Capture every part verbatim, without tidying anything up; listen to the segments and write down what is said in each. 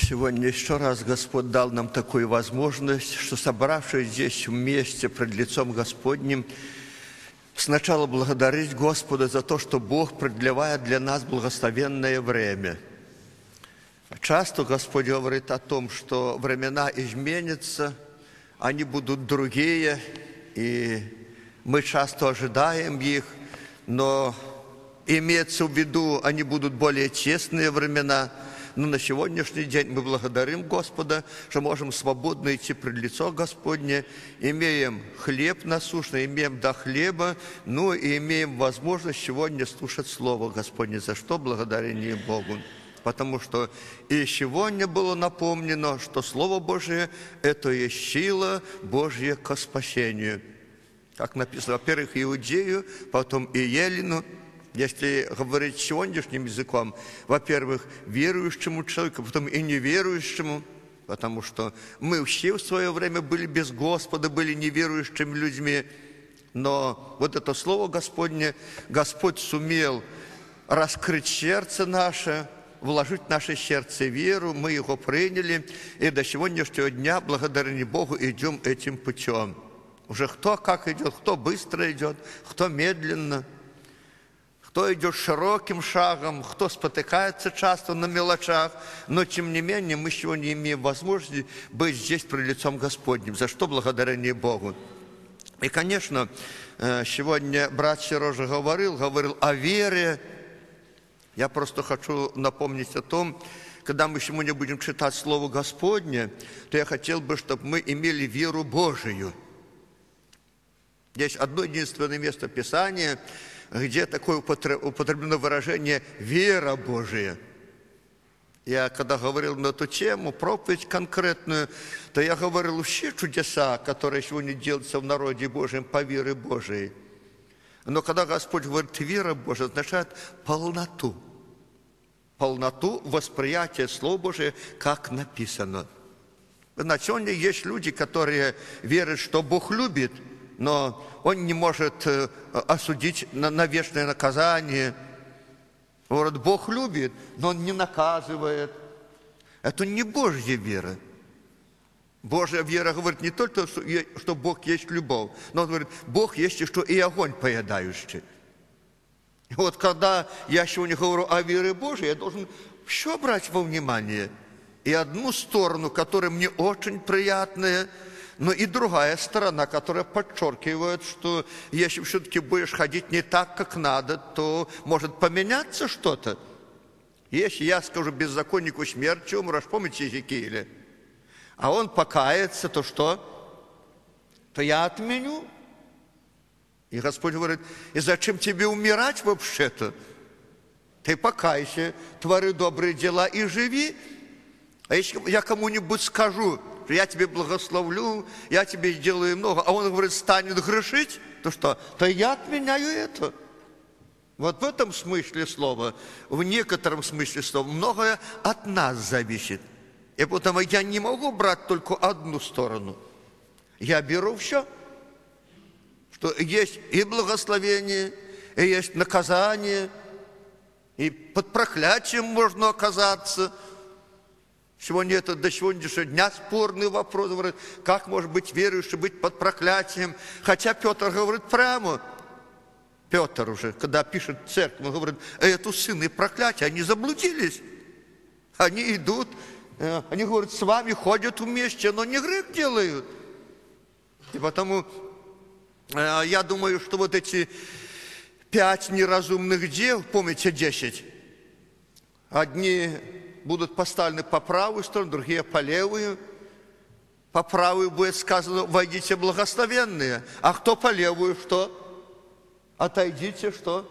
Сегодня еще раз Господь дал нам такую возможность, что, собравшись здесь вместе пред лицом Господним, сначала благодарить Господа за то, что Бог продлевает для нас благословенное время. Часто Господь говорит о том, что времена изменятся, они будут другие, и мы часто ожидаем их, но имеется в виду, они будут более честные времена. Но на сегодняшний день мы благодарим Господа, что можем свободно идти пред лицо Господне, имеем хлеб насущный, имеем до хлеба, ну и имеем возможность сегодня слушать Слово Господне, за что благодарение Богу. Потому что и сегодня было напомнено, что Слово Божие – это и сила Божья ко спасению. Как написано, во-первых, Иудею, потом и Елену. Если говорить сегодняшним языком, во-первых, верующему человеку, потом и неверующему, потому что мы все в свое время были без Господа, были неверующими людьми, но вот это Слово Господне, Господь сумел раскрыть сердце наше, вложить в наше сердце веру, мы его приняли, и до сегодняшнего дня, благодарение Богу, идем этим путем. Уже кто как идет, кто быстро идет, кто медленно, кто идет широким шагом, кто спотыкается часто на мелочах, но тем не менее мы сегодня имеем возможность быть здесь пред лицом Господним, за что благодарение Богу. И, конечно, сегодня брат Сережа говорил, говорил о вере. Я просто хочу напомнить о том, когда мы сегодня будем читать Слово Господне, то я хотел бы, чтобы мы имели веру Божию. Есть одно единственное место Писания, где такое употреблено выражение «вера Божия». Я когда говорил на эту тему, проповедь конкретную, то я говорил все чудеса, которые сегодня делаются в народе Божьем по вере Божией. Но когда Господь говорит «вера Божия», означает полноту. Полноту восприятия Слова Божия, как написано. Знаете, сегодня есть люди, которые верят, что Бог любит, но Он не может осудить на вечное наказание. Говорит, Бог любит, но Он не наказывает. Это не Божья вера. Божья вера говорит не только, что Бог есть любовь, но Он говорит, Бог есть и что и огонь поедающий. И вот когда я сегодня говорю о вере Божьей, я должен все брать во внимание. И одну сторону, которая мне очень приятная, но и другая сторона, которая подчеркивает, что если все-таки будешь ходить не так, как надо, то может поменяться что-то. Если я скажу беззаконнику смерти умрешь, помните Иезекииля, а он покается, то что? То я отменю. И Господь говорит, и зачем тебе умирать вообще-то? Ты покайся, твори добрые дела и живи. А если я кому-нибудь скажу, что я тебе благословлю, я тебе сделаю много, а он говорит, станет грешить, то что? То я отменяю это. Вот в этом смысле слова, в некотором смысле слова, многое от нас зависит. И потому я не могу брать только одну сторону. Я беру все, что есть и благословение, и есть наказание, и под проклятием можно оказаться. Сегодня это до сегодняшнего дня спорный вопрос. Говорит, как может быть верующий быть под проклятием? Хотя Петр говорит прямо. Петр уже, когда пишет церковь, он говорит, это сыны проклятия, они заблудились. Они идут, они говорят, с вами ходят вместе, но не грех делают. И потому я думаю, что вот эти пять неразумных дел, помните десять, одни будут поставлены по правую сторону, другие по левую. По правую будет сказано, войдите благословенные. А кто по левую, что? Отойдите, что?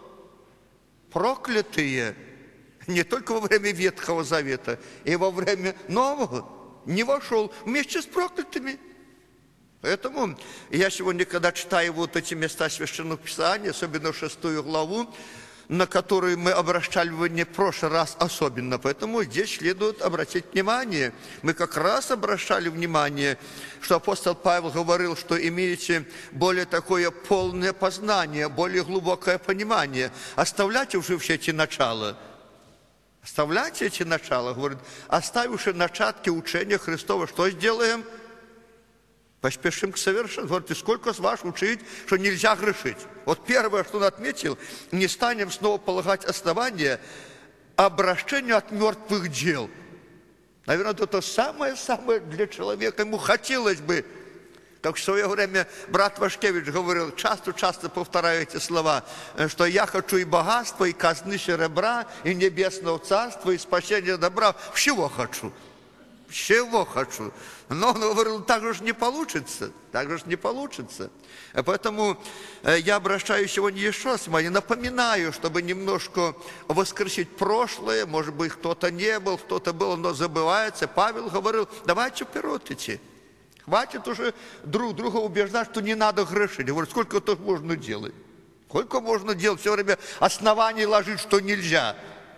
Проклятые. Не только во время Ветхого Завета, и во время Нового. Не вошел вместе с проклятыми. Поэтому я сегодня, когда читаю вот эти места Священного Писания, особенно шестую главу, на которую мы обращали внимание в прошлый раз особенно. Поэтому здесь следует обратить внимание. Мы как раз обращали внимание, что апостол Павел говорил, что имеете более такое полное познание, более глубокое понимание. Оставляйте уже все эти начала. Оставляйте эти начала, говорит, оставивши начатки учения Христова, что сделаем? Поспешим к совершенству. Говорит, и сколько с вас учить, что нельзя грешить? Вот первое, что он отметил, не станем снова полагать основания обращению от мертвых дел. Наверное, это самое-самое для человека. Ему хотелось бы, как в свое время брат Вашкевич говорил, часто-часто повторяю эти слова, что я хочу и богатства, и казны серебра, и небесного царства, и спасения добра. Всего хочу. Всего хочу. Но он говорил, так же не получится. Так же не получится. Поэтому я обращаюсь сегодня еще раз, внимание, напоминаю, чтобы немножко воскресить прошлое. Может быть, кто-то не был, кто-то был, но забывается. Павел говорил, давайте вперед идти. Хватит уже друг друга убеждать, что не надо грешить. Я говорю, сколько это можно делать? Сколько можно делать? Все время оснований ложить, что нельзя.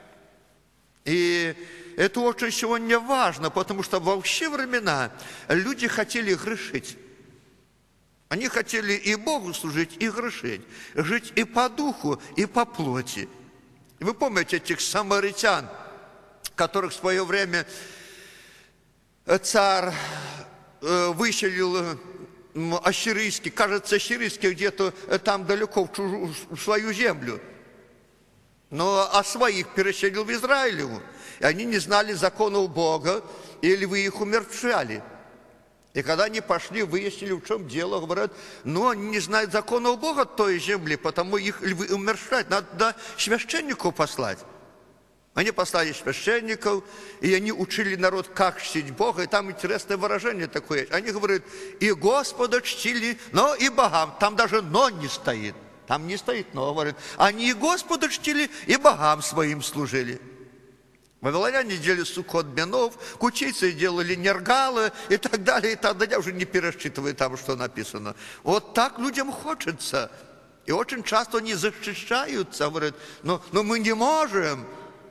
И это очень сегодня важно, потому что во все времена люди хотели грешить. Они хотели и Богу служить, и грешить. Жить и по духу, и по плоти. И вы помните этих самаритян, которых в свое время царь выселил ассирийский, кажется, ассирийский где-то там далеко в, чужую, в свою землю. Но а своих переселил в Израилеву. И они не знали законов Бога, или вы их умерщвляли. И когда они пошли, выяснили, в чем дело, говорят, ну, они не знают законов Бога той земли, потому их умерщвлять. Надо священников послать. Они послали священников, и они учили народ, как чтить Бога. И там интересное выражение такое. Они говорят, и Господа чтили, но и богам. Там даже «но» не стоит. Там не стоит «но», говорят. Они и Господа чтили, и богам своим служили. Вавилоняне делали сукот бенов, кучицы делали нергалы и так далее, и так далее. Я уже не пересчитываю там, что написано. Вот так людям хочется. И очень часто они защищаются, говорят, но, но мы не можем.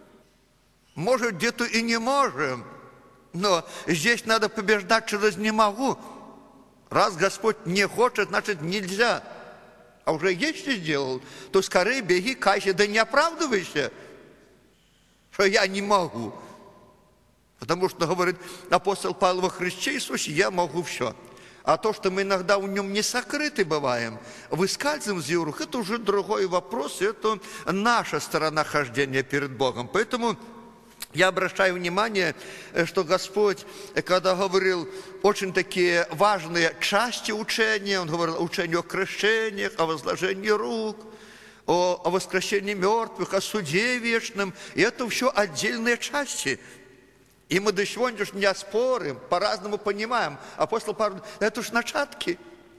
Может, где-то и не можем. Но здесь надо побеждать через «не могу». Раз Господь не хочет, значит нельзя. А уже если сделал, то скорее беги, кайся, да не оправдывайся, что я не могу. Потому что, говорит апостол Павел, во Христе Иисусе я могу все. А то, что мы иногда в нем не сокрыты бываем, выскальзываем из его рук, это уже другой вопрос, это наша сторона хождения перед Богом. Поэтому я обращаю внимание, что Господь, когда говорил очень такие важные части учения, Он говорил о учении о крещениях, о возложении рук, о, о воскресении мертвых, о суде вечном, и это все отдельные части. И мы до сегодняшнего дня спорим, по-разному понимаем. Апостол Павел, это ж начатки.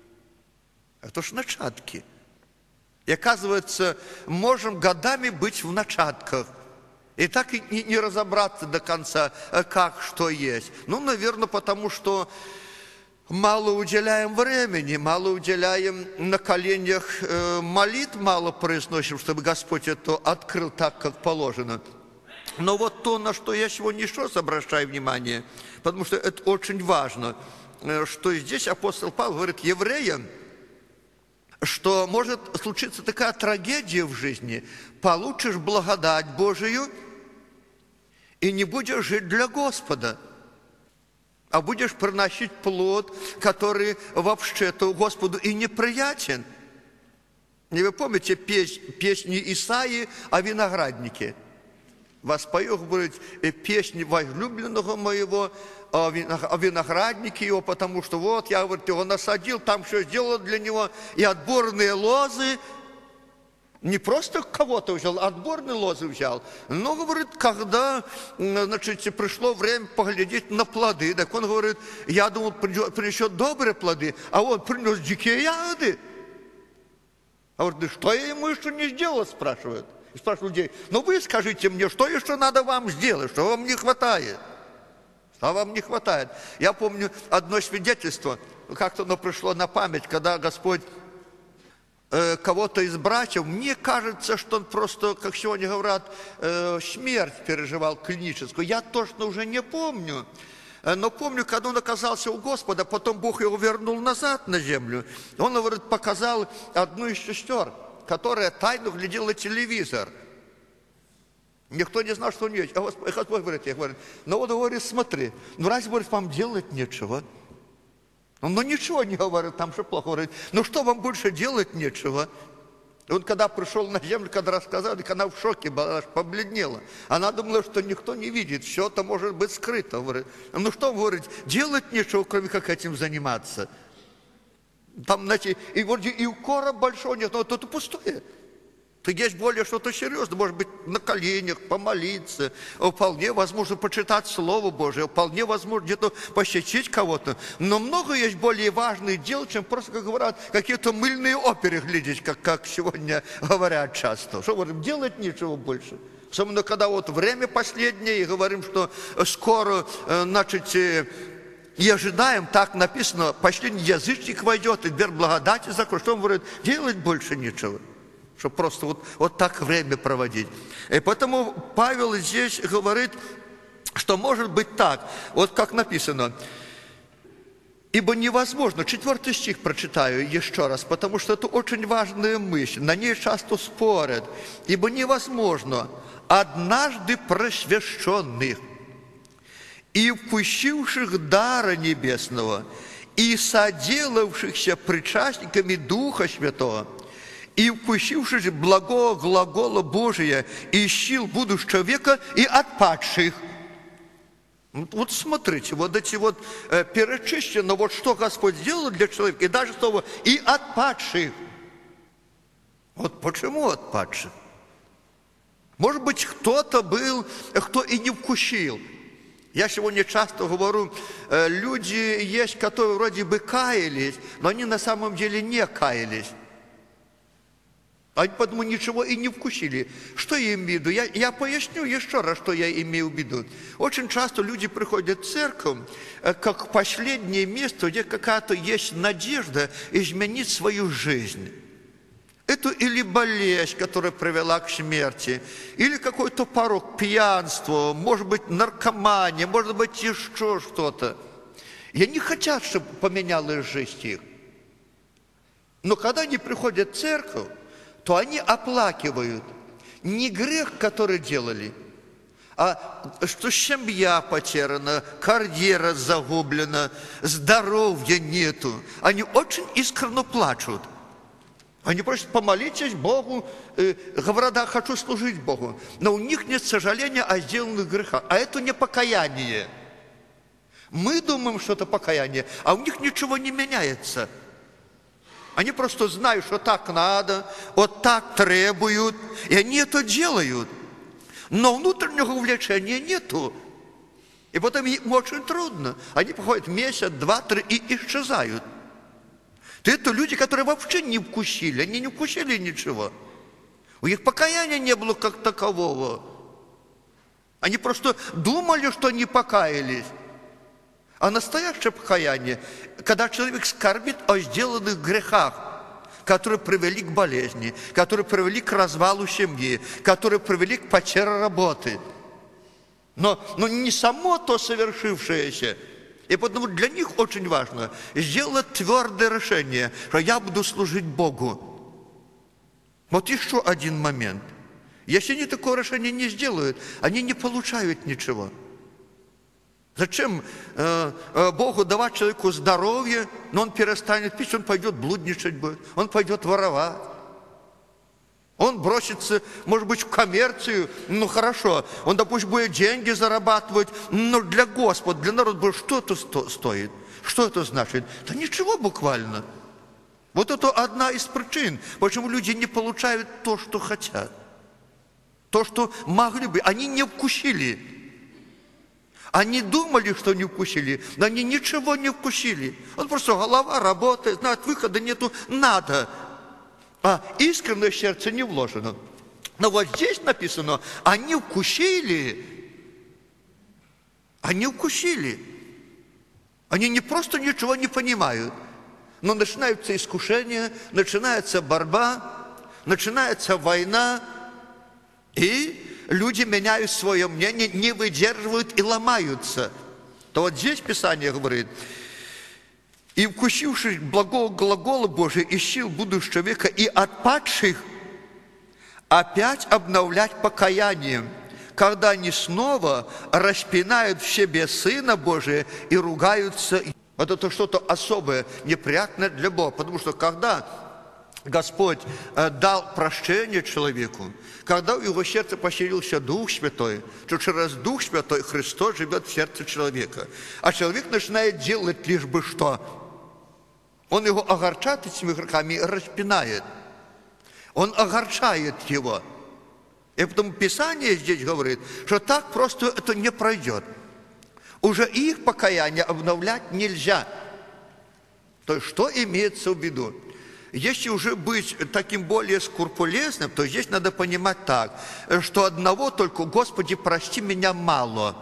Это ж начатки. И оказывается, можем годами быть в начатках. И так и не разобраться до конца, как, что есть. Ну, наверное, потому что мало уделяем времени, мало уделяем на коленях молитв, мало произносим, чтобы Господь это открыл так, как положено. Но вот то, на что я сегодня еще раз обращаю внимание, потому что это очень важно, что здесь апостол Павел говорит евреям, что может случиться такая трагедия в жизни, получишь благодать Божию и не будешь жить для Господа, а будешь приносить плод, который вообще-то Господу и неприятен. И вы помните песни Исаии о винограднике? Воспою, говорит, песни возлюбленного моего, о винограднике его, потому что вот, я, говорит, его насадил, там все сделал для него, и отборные лозы, не просто кого-то взял, а отборные лозы взял. Но, говорит, когда, значит, пришло время поглядеть на плоды, так он говорит, я думал, принесет добрые плоды, а он принес дикие ягоды. А говорит, да что я ему еще не сделал, спрашивают. И спрашивают людей, ну вы скажите мне, что еще надо вам сделать, что вам не хватает? Что вам не хватает? Я помню одно свидетельство, как-то оно пришло на память, когда Господь э, кого-то из братьев, мне кажется, что он просто, как сегодня говорят, э, смерть переживал клиническую. Я точно уже не помню. Но помню, когда он оказался у Господа, потом Бог его вернул назад на землю. Он, говорит, показал одну из сестер, которая тайно глядела телевизор. Никто не знал, что у нее есть. А Господь, Господь говорит, я говорю, ну вот, говорит, смотри, ну разве, говорит, вам делать нечего? Ну ничего не говорит, там же плохо. Говорит, ну что вам больше делать нечего? И он когда пришел на землю, когда рассказал, так она в шоке была, аж побледнела. Она думала, что никто не видит, все это может быть скрыто. Говорит, ну что, говорит, делать нечего, кроме как этим заниматься. Там, знаете, и, и укора большого нет, но это пустое. То есть более что-то серьезное, может быть, на коленях, помолиться, вполне возможно почитать Слово Божие, вполне возможно где-то посетить кого-то. Но много есть более важных дел, чем просто, как говорят, какие-то мыльные оперы глядеть, как, как сегодня говорят часто. Что говорим, делать ничего больше. Особенно, когда вот время последнее, и говорим, что скоро, значит, и ожидаем, так написано, последний язычник войдет, и дверь благодати закроет. Что он говорит, делать больше ничего. Чтобы просто вот, вот так время проводить. И поэтому Павел здесь говорит, что может быть так, вот как написано, ибо невозможно, четвертый стих прочитаю еще раз, потому что это очень важная мысль, на ней часто спорят, ибо невозможно однажды просвещенных и вкусивших дара небесного, и соделавшихся причастниками Духа Святого, и вкусившись благого глагола Божия и сил будущего века, и отпадших. Вот, вот смотрите, вот эти вот э, перечислено, вот что Господь сделал для человека, и даже слово «и отпадших». Вот почему отпадших? Может быть, кто-то был, кто и не вкусил. Я сегодня часто говорю, э, люди есть, которые вроде бы каялись, но они на самом деле не каялись. Они потому ничего и не вкусили. Что я имею в виду? Я, я поясню еще раз, что я имею в виду. Очень часто люди приходят в церковь, как последнее место, где какая-то есть надежда изменить свою жизнь. Это или болезнь, которая привела к смерти, или какой-то порок, пьянство, может быть, наркомания, может быть, еще что-то. И они хотят, чтобы поменялась жизнь их. Но когда они приходят в церковь, то они оплакивают не грех, который делали, а что семья потеряна, карьера загублена, здоровья нету. Они очень искренне плачут. Они просят, помолитесь Богу, э, говорят, да, хочу служить Богу. Но у них нет сожаления о сделанных грехах. А это не покаяние. Мы думаем, что это покаяние, а у них ничего не меняется. Они просто знают, что так надо, вот так требуют, и они это делают. Но внутреннего увлечения нету. И потом им очень трудно. Они приходят месяц, два, три и исчезают. Это люди, которые вообще не вкусили, они не вкусили ничего. У них покаяния не было как такового. Они просто думали, что они покаялись. А настоящее покаяние, когда человек скорбит о сделанных грехах, которые привели к болезни, которые привели к развалу семьи, которые привели к потере работы. Но, но не само то совершившееся. И потому для них очень важно сделать твердое решение, что я буду служить Богу. Вот еще один момент. Если они такое решение не сделают, они не получают ничего. Зачем э, э, Богу давать человеку здоровье, но он перестанет пить, он пойдет блудничать будет, он пойдет воровать. Он бросится, может быть, в коммерцию, ну хорошо, он, допустим, будет деньги зарабатывать, но для Господа, для народа, что это сто, стоит? Что это значит? Да ничего буквально. Вот это одна из причин, почему люди не получают то, что хотят. То, что могли бы, они не вкусили. Они думали, что не вкусили, но они ничего не вкусили. Он просто голова работает, знает, выхода нету, надо. А искреннее сердце не вложено. Но вот здесь написано, они вкусили. Они вкусили. Они не просто ничего не понимают, но начинаются искушения, начинается борьба, начинается война, и люди меняют свое мнение, не выдерживают и ломаются. То вот здесь Писание говорит, и вкусившись благого глагола Божия и сил будущего века, и отпадших опять обновлять покаянием, когда они снова распинают в себе Сына Божия и ругаются. Вот это что-то особое, неприятное для Бога, потому что когда Господь дал прощение человеку, когда в его сердце поселился Дух Святой, то через Дух Святой Христос живет в сердце человека. А человек начинает делать лишь бы что? Он его огорчает этими грехами и распинает. Он огорчает его. И потому Писание здесь говорит, что так просто это не пройдет. Уже их покаяние обновлять нельзя. То есть, что имеется в виду? Если уже быть таким более скрупулезным, то здесь надо понимать так, что одного только «Господи, прости меня» мало.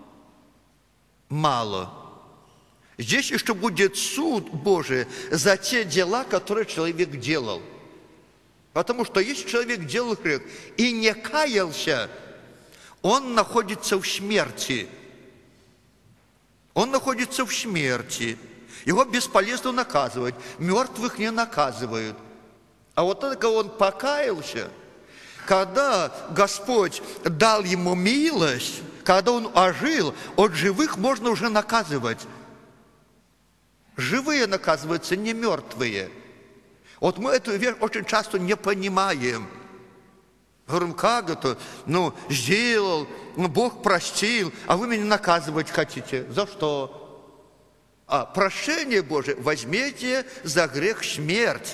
Мало. Здесь еще будет суд Божий за те дела, которые человек делал. Потому что если человек делал грех и не каялся, он находится в смерти. Он находится в смерти. Его бесполезно наказывать. Мертвых не наказывают. А вот только он покаялся, когда Господь дал ему милость, когда он ожил, от живых можно уже наказывать. Живые наказываются, не мертвые. Вот мы эту вещь очень часто не понимаем. Говорим, как это? Ну, сделал, ну, Бог простил, а вы меня наказывать хотите. За что? А прощение Божие возьмите за грех смерть.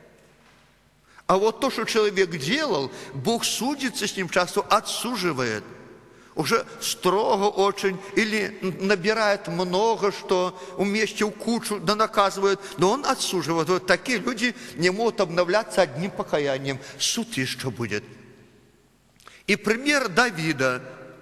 А вот то, что человек делал, Бог судится с ним, часто отсуживает. Уже строго очень, или набирает много, что вместе в кучу, да наказывает, но он отсуживает. Вот такие люди не могут обновляться одним покаянием. Суд еще будет. И пример Давида.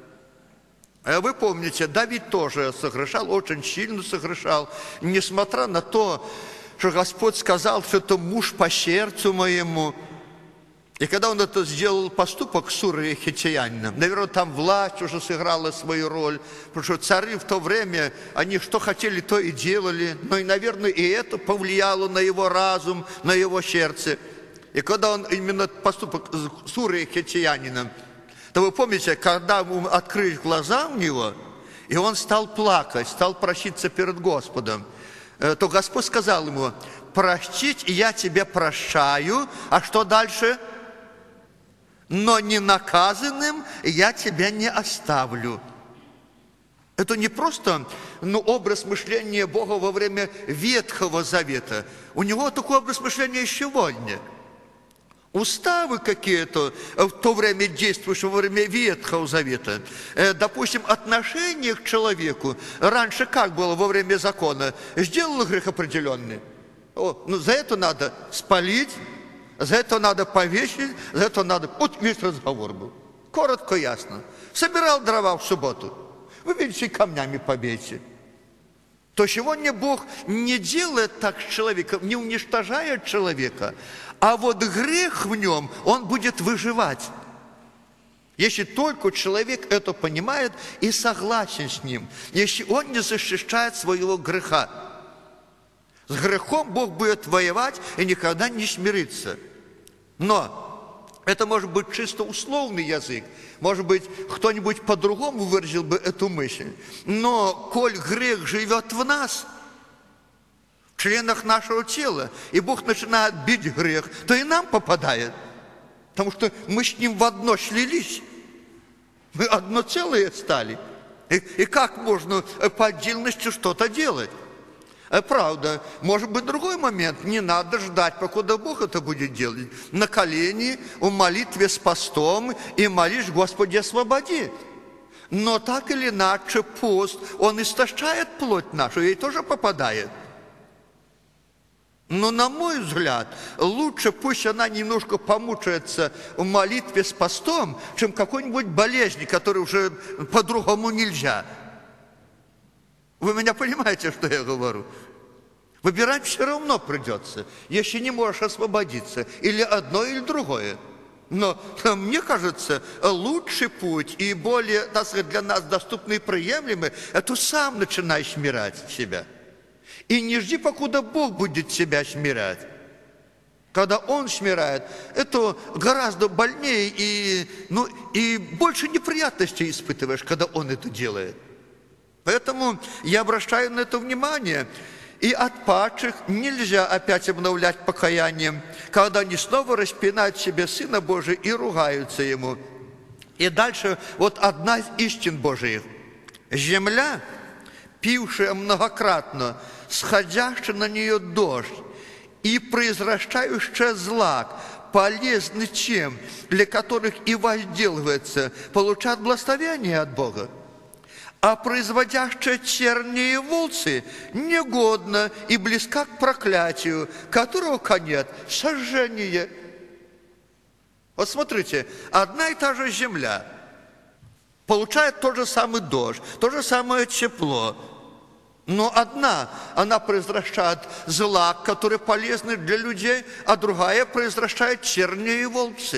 Вы помните, Давид тоже согрешал, очень сильно согрешал, несмотря на то, что Господь сказал, что это муж по сердцу моему. И когда он это сделал поступок с Урией Хиттеянином, наверное, там власть уже сыграла свою роль, потому что цари в то время, они что хотели, то и делали, но и, наверное, и это повлияло на его разум, на его сердце. И когда он именно поступок с Урией Хиттеянином, то вы помните, когда ему открылись глаза у него, и он стал плакать, стал проситься перед Господом, то Господь сказал ему: простить я тебе прощаю, а что дальше? Но не наказанным я тебя не оставлю. Это не просто ну, образ мышления Бога во время Ветхого Завета. У него такой образ мышления и сегодня. Уставы какие-то в то время действующие, во время Ветхого Завета. Допустим, отношение к человеку. Раньше как было во время закона? Сделал грех определенный. О, ну, за это надо спалить, за это надо повесить, за это надо... Вот весь разговор был. Коротко, ясно. Собирал дрова в субботу. Вы видите, камнями побейте. То сегодня Бог не делает так с человеком, не уничтожает человека, а вот грех в нем, он будет выживать. Если только человек это понимает и согласен с ним, если он не защищает своего греха. С грехом Бог будет воевать и никогда не смириться. Но это может быть чисто условный язык. Может быть, кто-нибудь по-другому выразил бы эту мысль. Но коль грех живет в нас, в членах нашего тела, и Бог начинает бить грех, то и нам попадает. Потому что мы с ним в одно слились. Мы одно целое стали. И, и как можно по отдельности что-то делать? Правда, может быть, другой момент. Не надо ждать, покуда Бог это будет делать. На колени, в молитве с постом и молишь: Господи, освободи. Но так или иначе пост, он истощает плоть нашу, ей тоже попадает. Но, на мой взгляд, лучше пусть она немножко помучается в молитве с постом, чем какой-нибудь болезни, которой уже по-другому нельзя. Вы меня понимаете, что я говорю? Выбирать все равно придется, если не можешь освободиться. Или одно, или другое. Но мне кажется, лучший путь и более, так сказать, для нас доступный и приемлемый, это сам начинай смирять себя. И не жди, покуда Бог будет себя смирять. Когда он смиряет, это гораздо больнее и, ну, и больше неприятностей испытываешь, когда он это делает. Поэтому я обращаю на это внимание. И от падших нельзя опять обновлять покаянием, когда они снова распинают себе Сына Божия и ругаются Ему. И дальше вот одна из истин Божиих. Земля, пившая многократно, сходящая на нее дождь, и произрастающая злак, полезный тем, для которых и возделывается, получает благословение от Бога. А производящая черни и волцы негодна и близка к проклятию, которого конец – сожжение. Вот смотрите, одна и та же земля получает тот же самый дождь, то же самое тепло. Но одна, она произрастает злак, который полезный для людей, а другая произрастает черни и волцы.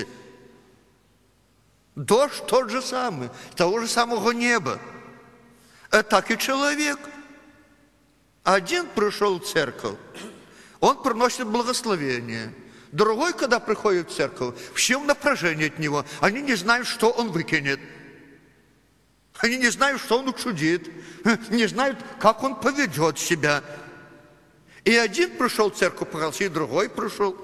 Дождь тот же самый, того же самого неба. А так и человек. Один пришел в церковь, он приносит благословение. Другой, когда приходит в церковь, всем напряжение от него. Они не знают, что он выкинет. Они не знают, что он учудит, не знают, как он поведет себя. И один пришел в церковь, и другой пришел.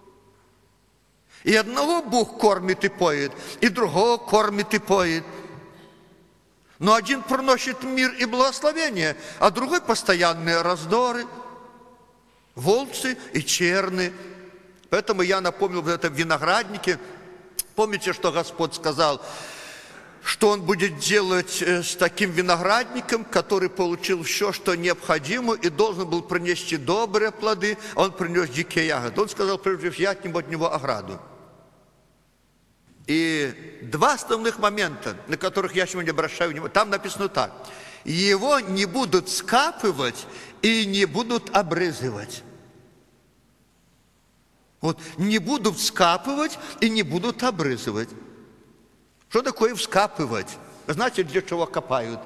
И одного Бог кормит и поет, и другого кормит и поет. Но один приносит мир и благословение, а другой постоянные раздоры, волцы и черны. Поэтому я напомнил в этом винограднике. Помните, что Господь сказал, что Он будет делать с таким виноградником, который получил все, что необходимо, и должен был принести добрые плоды, а он принес дикие ягоды. Он сказал, прежде всего, я отниму от него ограду. И два основных момента, на которых я сегодня обращаю внимание, там написано так. Его не будут скапывать и не будут обрезывать. Вот, не будут скапывать и не будут обрезывать. Что такое вскапывать? Знаете, для чего копают?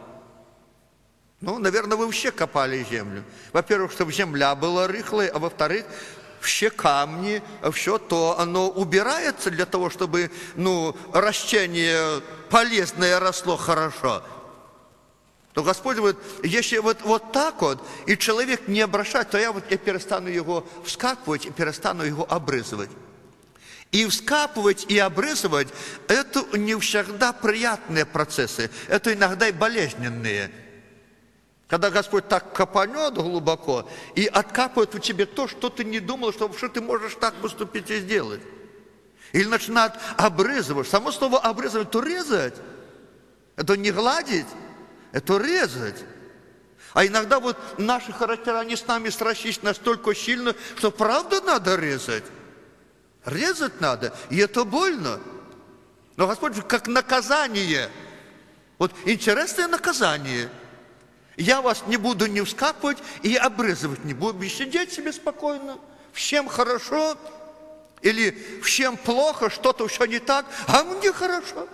Ну, наверное, вы все копали землю. Во-первых, чтобы земля была рыхлой, а во-вторых, все камни, все то, оно убирается для того, чтобы, ну, растение полезное росло хорошо. То Господь говорит, если вот, вот так вот, и человек не обращает, то я вот я перестану его вскапывать и перестану его обрезывать. И вскапывать, и обрезывать – это не всегда приятные процессы, это иногда и болезненные. Когда Господь так копанет глубоко и откапывает у тебя то, что ты не думал, что, что ты можешь так поступить и сделать. Или начинает обрезывать. Само слово обрезывать – это резать. Это не гладить, это резать. А иногда вот наши характера, они с нами сращались настолько сильно, что правда надо резать. Резать надо, и это больно. Но Господь же как наказание. Вот интересное наказание. Я вас не буду не вскапывать и обрезывать не буду. Сидеть себе спокойно. Всем хорошо. Или всем плохо, что-то все не так, а мне хорошо.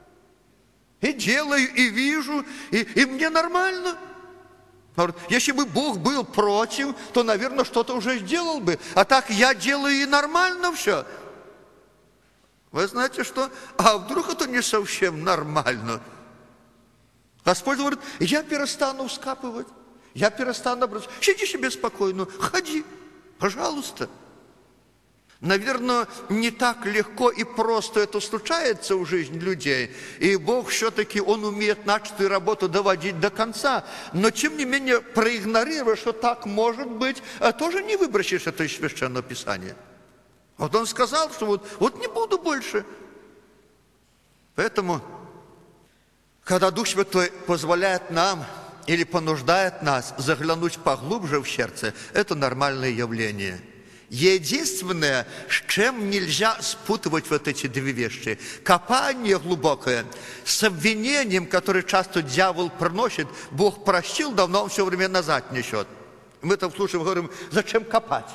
И делаю, и вижу, и, и мне нормально. Если бы Бог был против, то, наверное, что-то уже сделал бы. А так я делаю и нормально все. Вы знаете что? А вдруг это не совсем нормально? Господь говорит, я перестану вскапывать, я перестану обрезать. Сиди себе спокойно, ходи, пожалуйста. Наверное, не так легко и просто это случается в жизни людей. И Бог все-таки, Он умеет начатую работу доводить до конца. Но, тем не менее, проигнорируя, что так может быть, тоже не выбросишь это из Священного Писания. Вот Он сказал, что вот, вот не буду больше. Поэтому, когда Дух Святой позволяет нам или понуждает нас заглянуть поглубже в сердце, это нормальное явление. Единственное, с чем нельзя спутывать вот эти две вещи. Копание глубокое с обвинением, которое часто дьявол приносит, Бог простил, давно он все время назад несет. Мы там слушаем, говорим, зачем копать?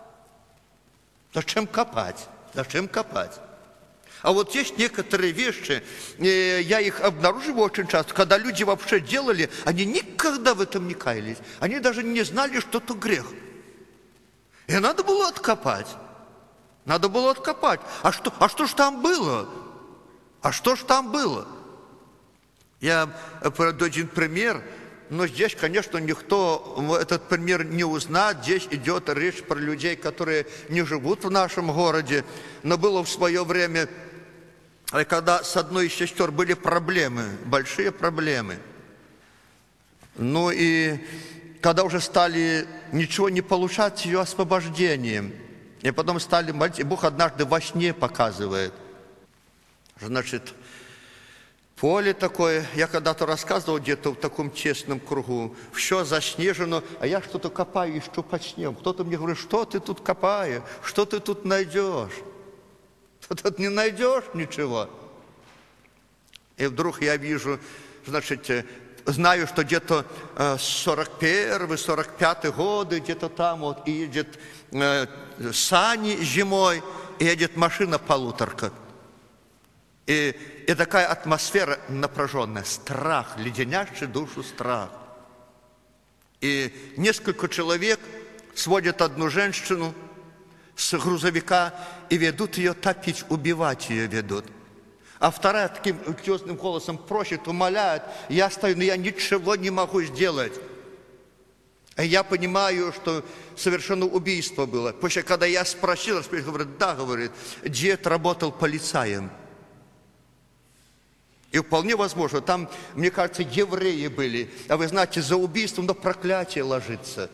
Зачем копать? Зачем копать? А вот есть некоторые вещи, я их обнаруживаю очень часто, когда люди вообще делали, они никогда в этом не каялись. Они даже не знали, что это грех. И надо было откопать. Надо было откопать. А что, а что ж там было? А что ж там было? Я приведу один пример, но здесь, конечно, никто этот пример не узнает. Здесь идет речь про людей, которые не живут в нашем городе. Но было в свое время, когда с одной из сестер были проблемы, большие проблемы. Ну и когда уже стали ничего не получать с ее освобождением, и потом стали молиться, и Бог однажды во сне показывает. Значит, поле такое, я когда-то рассказывал где-то в таком честном кругу, все заснежено, а я что-то копаю, ищу под снегом. Кто-то мне говорит, что ты тут копаешь, что ты тут найдешь? Ты тут не найдешь ничего. И вдруг я вижу, значит, знаю, что где-то сорок первый сорок пятый годы, где-то там вот едет э, сани зимой, и едет машина полуторка. И, и такая атмосфера напряженная, страх, леденящий душу страх. И несколько человек сводят одну женщину с грузовика и ведут ее топить, убивать ее ведут. А вторая таким слезным голосом просит, умоляет, я стою, но я ничего не могу сделать. И я понимаю, что совершено убийство было. После когда я спросил, говорит, да, говорит, дед работал полицаем. И вполне возможно, там, мне кажется, евреи были. А вы знаете, за убийством на проклятие ложится.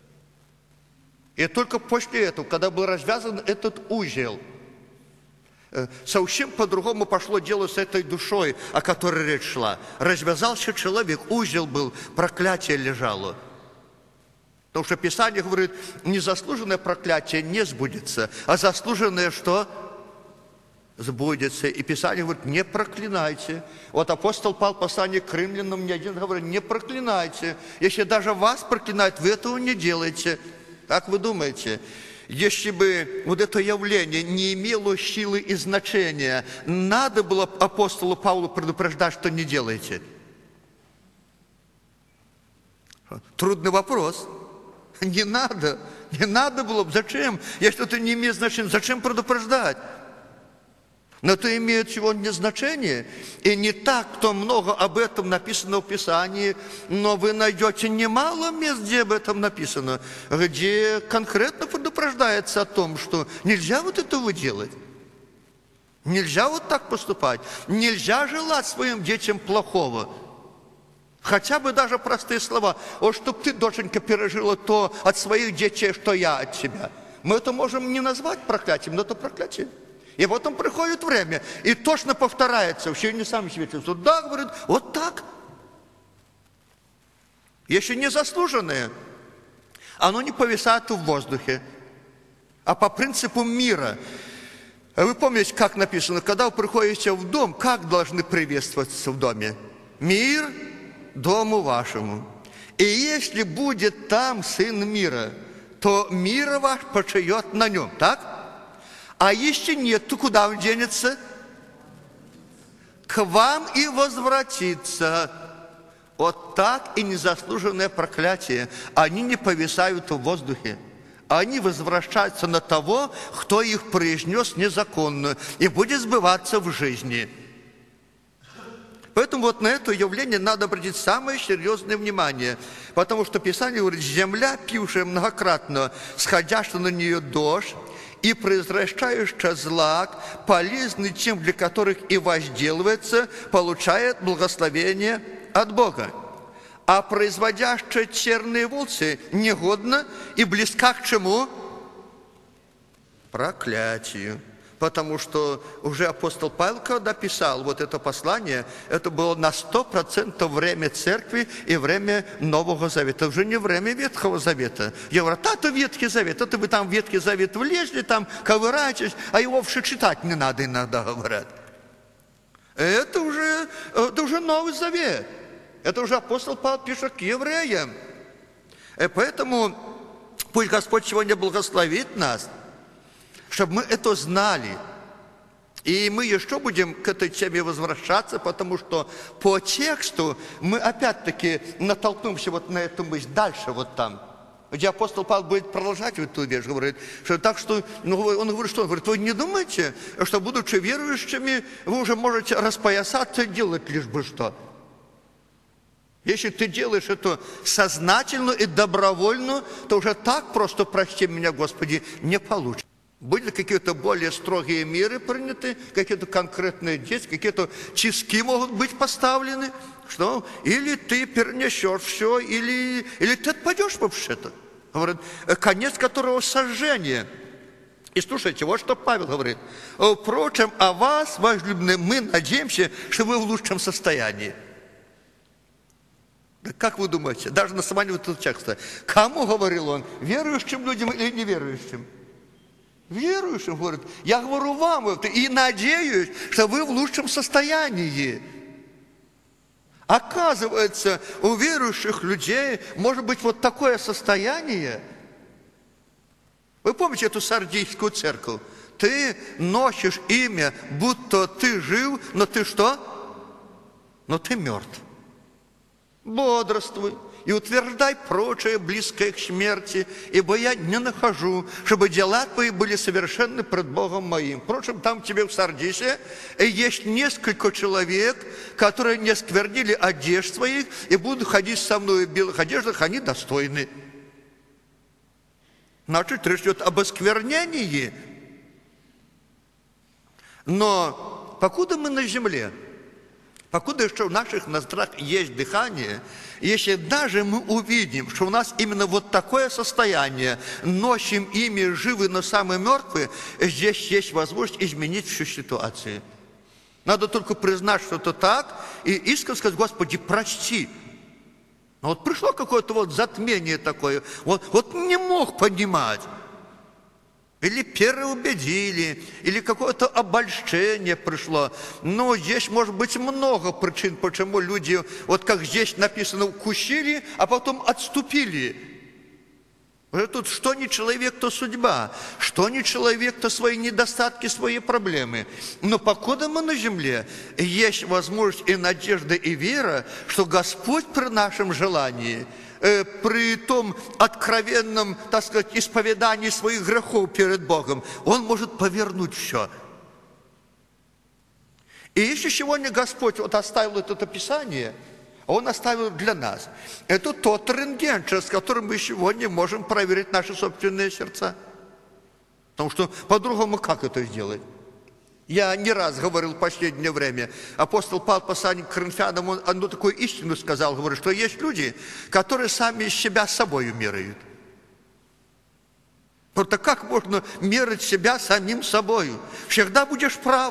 И только после этого, когда был развязан этот узел, совсем по-другому пошло дело с этой душой, о которой речь шла. Развязался человек, узел был, проклятие лежало. Потому что Писание говорит, незаслуженное проклятие не сбудется, а заслуженное что? Сбудется. И Писание говорит, не проклинайте. Вот апостол Павел в послании к римлянам мне один говорит, не проклинайте. Если даже вас проклинают, вы этого не делаете. Как вы думаете? Если бы вот это явление не имело силы и значения, надо было апостолу Павлу предупреждать, что не делайте? Трудный вопрос. Не надо. Не надо было. Зачем? Если это не имеет значения, зачем предупреждать? Но это имеет сегодня значение. И не так, кто много об этом написано в Писании, но вы найдете немало мест, где об этом написано, где конкретно предупреждается о том, что нельзя вот этого делать. Нельзя вот так поступать. Нельзя желать своим детям плохого. Хотя бы даже простые слова. Вот чтобы ты, доченька, пережила то от своих детей, что я от тебя. Мы это можем не назвать проклятием, но это проклятие. И потом приходит время, и точно повторяется, все не сам свидетельство. Да, говорит, вот так. Если незаслуженное, оно не повисает в воздухе, а по принципу мира. Вы помните, как написано, когда вы приходите в дом, как должны приветствоваться в доме? Мир дому вашему. И если будет там сын мира, то мир ваш почиет на нем, так? А если нет, то куда он денется? К вам и возвратится. Вот так и незаслуженное проклятие. Они не повисают в воздухе. Они возвращаются на того, кто их произнес незаконно, и будет сбываться в жизни. Поэтому вот на это явление надо обратить самое серьезное внимание. Потому что Писание говорит, земля, пившая многократно, сходящая на нее дождь, и произвращающая злак, полезный тем, для которых и возделывается, получает благословение от Бога. А производящая черные волосы негодна и близка к чему? Проклятию. Потому что уже апостол Павел, когда писал вот это послание, это было на сто процентов время церкви и время Нового Завета. Уже не время Ветхого Завета. Я говорю, а это Ветхий Завет, это вы там в Ветхий Завет влезли, там ковыраетесь, а его вообще читать не надо, иногда говорят. Это уже, это уже Новый Завет. Это уже апостол Павел пишет к евреям. И поэтому пусть Господь сегодня благословит нас, чтобы мы это знали. И мы еще будем к этой теме возвращаться, потому что по тексту мы опять-таки натолкнемся вот на эту мысль дальше вот там. Где апостол Павел будет продолжать эту вещь, говорит, что так что, ну, он говорит, что? Он говорит, вы не думаете, что, будучи верующими, вы уже можете распоясаться и делать лишь бы что? Если ты делаешь это сознательно и добровольно, то уже так просто, прости меня, Господи, не получится. Были какие-то более строгие меры приняты, какие-то конкретные действия, какие-то чистки могут быть поставлены, что или ты перенесешь все, или, или ты отпадешь вообще-то. Говорит, конец которого сожжение. И слушайте, вот что Павел говорит. Впрочем, о вас, возлюбленные, мы надеемся, что вы в лучшем состоянии. Как вы думаете, даже на основании этого текста, кому говорил он, верующим людям или неверующим? Верующим, говорит, я говорю вам это и надеюсь, что вы в лучшем состоянии. Оказывается, у верующих людей может быть вот такое состояние. Вы помните эту сардийскую церковь? Ты носишь имя, будто ты жив, но ты что? Но ты мертв. Бодрствуй и утверждай прочее, близкое к смерти, ибо я не нахожу, чтобы дела твои были совершенны пред Богом моим. Впрочем, там тебе в Сардисе есть несколько человек, которые не сквернили одежд своих и будут ходить со мной в белых одеждах, они достойны. Значит, речь идет об осквернении. Но покуда мы на земле, покуда еще в наших ноздрах есть дыхание, если даже мы увидим, что у нас именно вот такое состояние, носим имя живы, но самые мертвые, здесь есть возможность изменить всю ситуацию. Надо только признать, что это так, и искренне сказать, Господи, прости. Но вот пришло какое-то вот затмение такое, вот, вот не мог понимать. Или переубедили, или какое-то обольщение пришло. Но здесь может быть много причин, почему люди, вот как здесь написано, укусили, а потом отступили. Тут что не человек, то судьба. Что не человек, то свои недостатки, свои проблемы. Но покуда мы на земле, есть возможность и надежда, и вера, что Господь при нашем желании, при том откровенном, так сказать, исповедании своих грехов перед Богом, Он может повернуть все. И если сегодня Господь вот оставил это Писание, Он оставил для нас, это тот рентген, через который мы сегодня можем проверить наши собственные сердца. Потому что по-другому как это сделать? Я не раз говорил в последнее время, апостол Павел, посланник к Коринфянам, он одну такую истину сказал, говорит, что есть люди, которые сами себя собою меряют. Просто как можно мерить себя самим собою? Всегда будешь прав.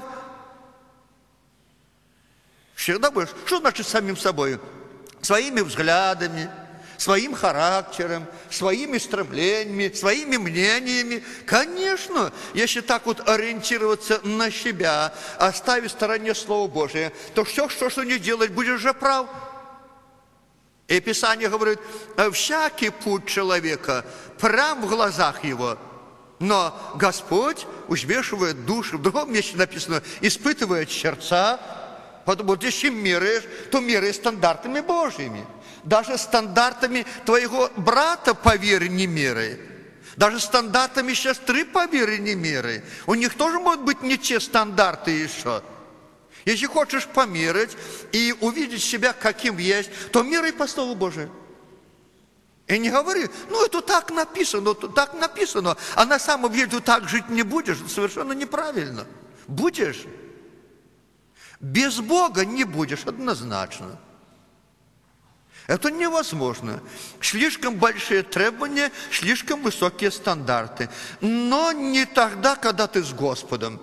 Всегда будешь. Что значит самим собою? Своими взглядами, своим характером, своими стремлениями, своими мнениями. Конечно, если так вот ориентироваться на себя, оставить в стороне Слово Божие, то все, что, что не делать, будешь же прав. И Писание говорит, всякий путь человека прям в глазах его, но Господь взвешивает души. В другом месте написано, испытывает сердца. Потому что если меряешь, то меряй стандартами Божьими. Даже стандартами твоего брата по вере не меряй. Даже стандартами сестры по вере не меряй. У них тоже могут быть не те стандарты еще. Если хочешь померить и увидеть себя, каким есть, то меряй по Слову Божию. И не говори, ну это так написано, так написано, а на самом деле ты так жить не будешь. Это совершенно неправильно. Будешь. Без Бога не будешь, однозначно. Это невозможно. Слишком большие требования, слишком высокие стандарты. Но не тогда, когда ты с Господом.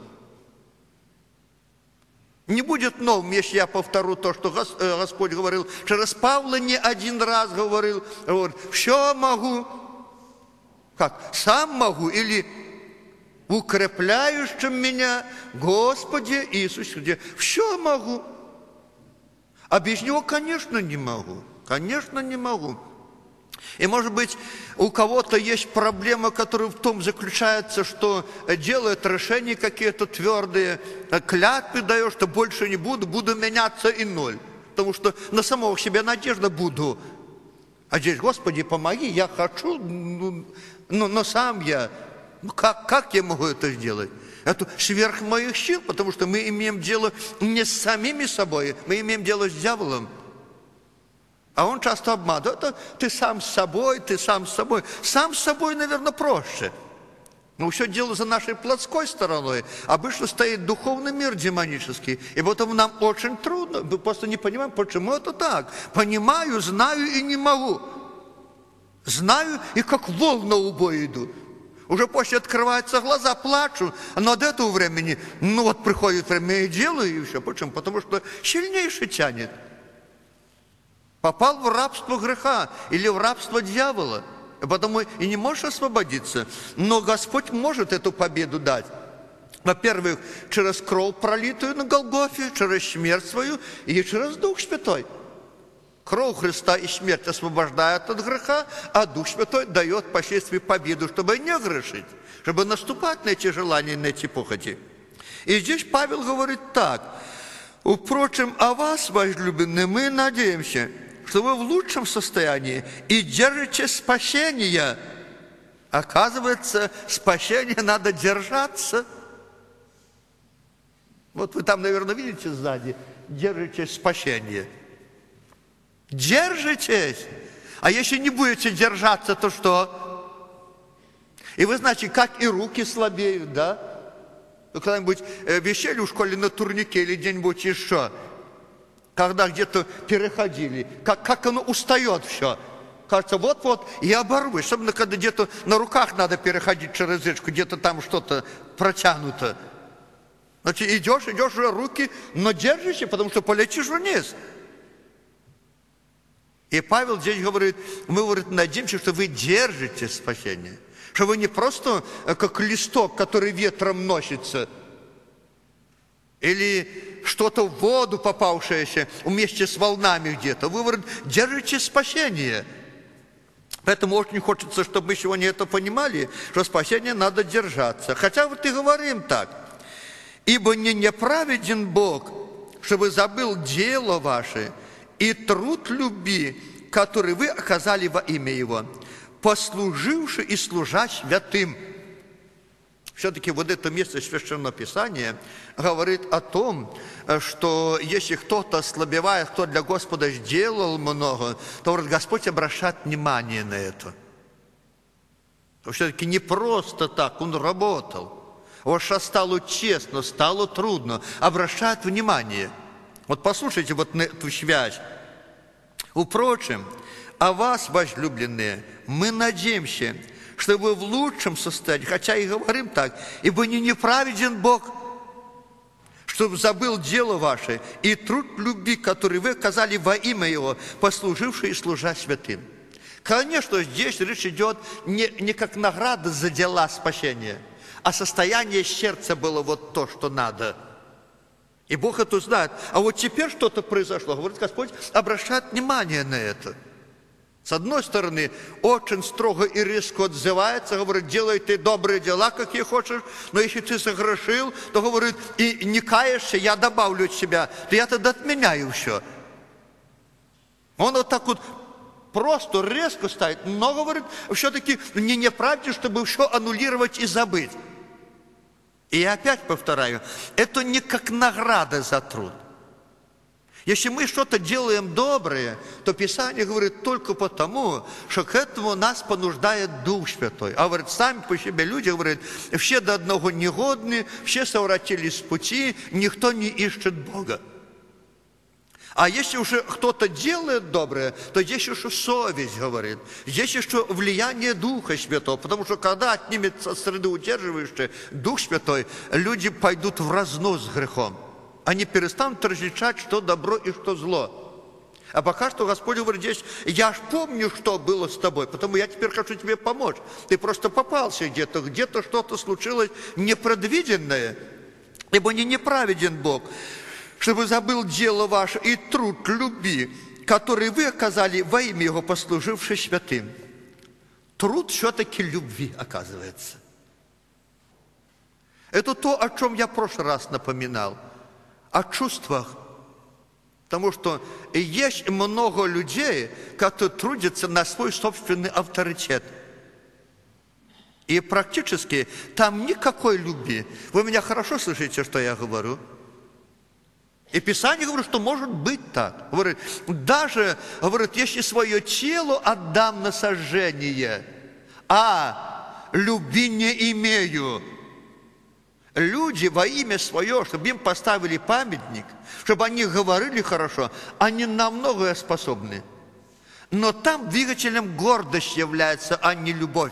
Не будет новым, если я повторю то, что Господь говорил. Через Павла не один раз говорил, говорит, все могу. Как? Сам могу или укрепляющим меня, Господи Иисусе. Все могу. А без Него, конечно, не могу. Конечно, не могу. И, может быть, у кого-то есть проблема, которая в том заключается, что делает решения какие-то твердые, клятвы даешь, что больше не буду, буду меняться и ноль. Потому что на самого себя надежда буду. А здесь, Господи, помоги, я хочу, ну, но, но сам я, ну как, как я могу это сделать? Это сверх моих сил, потому что мы имеем дело не с самими собой, мы имеем дело с дьяволом. А он часто обманывает. Это ты сам с собой, ты сам с собой. Сам с собой, наверное, проще. Но все дело за нашей плотской стороной. Обычно стоит духовный мир демонический. И потом нам очень трудно. Мы просто не понимаем, почему это так. Понимаю, знаю и не могу. Знаю и как вол на убой иду. Уже после открываются глаза, плачу. Но до этого времени, ну вот приходит время и делаю, и все. Почему? Потому что сильнейший тянет. Попал в рабство греха или в рабство дьявола. Потому и не можешь освободиться. Но Господь может эту победу дать. Во-первых, через кровь, пролитую на Голгофе, через смерть свою и через Дух Святой. Кровь Христа и смерть освобождают от греха, а Дух Святой дает впоследствии победу, чтобы не грешить, чтобы наступать на эти желания, на эти похоти. И здесь Павел говорит так. «Впрочем, о вас, возлюбленные, мы надеемся, что вы в лучшем состоянии и держите спасение». Оказывается, спасение надо держаться. Вот вы там, наверное, видите сзади, держите спасение. Держитесь. А если не будете держаться, то что? И вы знаете, как и руки слабеют, да? Вы когда-нибудь висели в школе на турнике или где-нибудь еще? Когда где-то переходили, как, как оно устает все. Кажется, вот-вот, и оборвусь. Особенно, когда где-то на руках надо переходить через речку, где-то там что-то протянуто. Значит, идешь, идешь, уже руки, но держишься, потому что полетишь вниз. И Павел здесь говорит, мы, говорит, надеемся, что вы держите спасение. Что вы не просто как листок, который ветром носится, или что-то в воду попавшееся вместе с волнами где-то. Вы, говорит, держите спасение. Поэтому очень хочется, чтобы мы сегодня это понимали, что спасение надо держаться. Хотя вот и говорим так. «Ибо не неправеден Бог, чтобы забыл дело ваше и труд любви, который вы оказали во имя Его, послуживши и служа святым». Все-таки вот это место Священного Писания говорит о том, что если кто-то ослабевает, кто для Господа сделал много, то говорит, Господь обращает внимание на это. Все-таки не просто так, Он работал. Вот сейчас стало честно, стало трудно, обращает внимание. Вот послушайте вот на эту связь. «Впрочем, о вас, возлюбленные, мы надеемся, что вы в лучшем состоянии, хотя и говорим так, ибо не неправеден Бог, чтобы забыл дело ваше и труд любви, который вы оказали во имя Его, послуживший и служа святым». Конечно, здесь речь идет не, не как награда за дела спасения, а состояние сердца было вот то, что надо. И Бог это знает. А вот теперь что-то произошло. Говорит, Господь обращает внимание на это. С одной стороны, очень строго и резко отзывается, говорит, делай ты добрые дела, какие хочешь, но если ты согрешил, то, говорит, и не каешься, я добавлю от себя, то я тогда отменяю все. Он вот так вот просто резко ставит, но, говорит, все-таки не неправде, чтобы все аннулировать и забыть. И я опять повторяю, это не как награда за труд. Если мы что-то делаем доброе, то Писание говорит только потому, что к этому нас понуждает Дух Святой. А говорит, сами по себе люди, говорят, все до одного негодны, все совратились с пути, никто не ищет Бога. А если уже кто-то делает доброе, то здесь еще совесть говорит. Здесь еще влияние Духа Святого. Потому что когда отнимется среды удерживающей Дух Святой, люди пойдут в разнос с грехом. Они перестанут различать, что добро и что зло. А пока что Господь говорит здесь, я ж помню, что было с тобой, потому я теперь хочу тебе помочь. Ты просто попался где-то, где-то что-то случилось непредвиденное, ибо не неправеден Бог, чтобы забыл дело ваше и труд любви, который вы оказали во имя Его, послуживший святым. Труд все-таки любви, оказывается. Это то, о чем я в прошлый раз напоминал. О чувствах. Потому что есть много людей, которые трудятся на свой собственный авторитет. И практически там никакой любви. Вы меня хорошо слышите, что я говорю? И Писание говорит, что может быть так. Говорит, даже, говорит, если свое тело отдам на сожжение, а любви не имею. Люди во имя свое, чтобы им поставили памятник, чтобы они говорили хорошо, они на многое способны. Но там двигателем гордость является, а не любовь.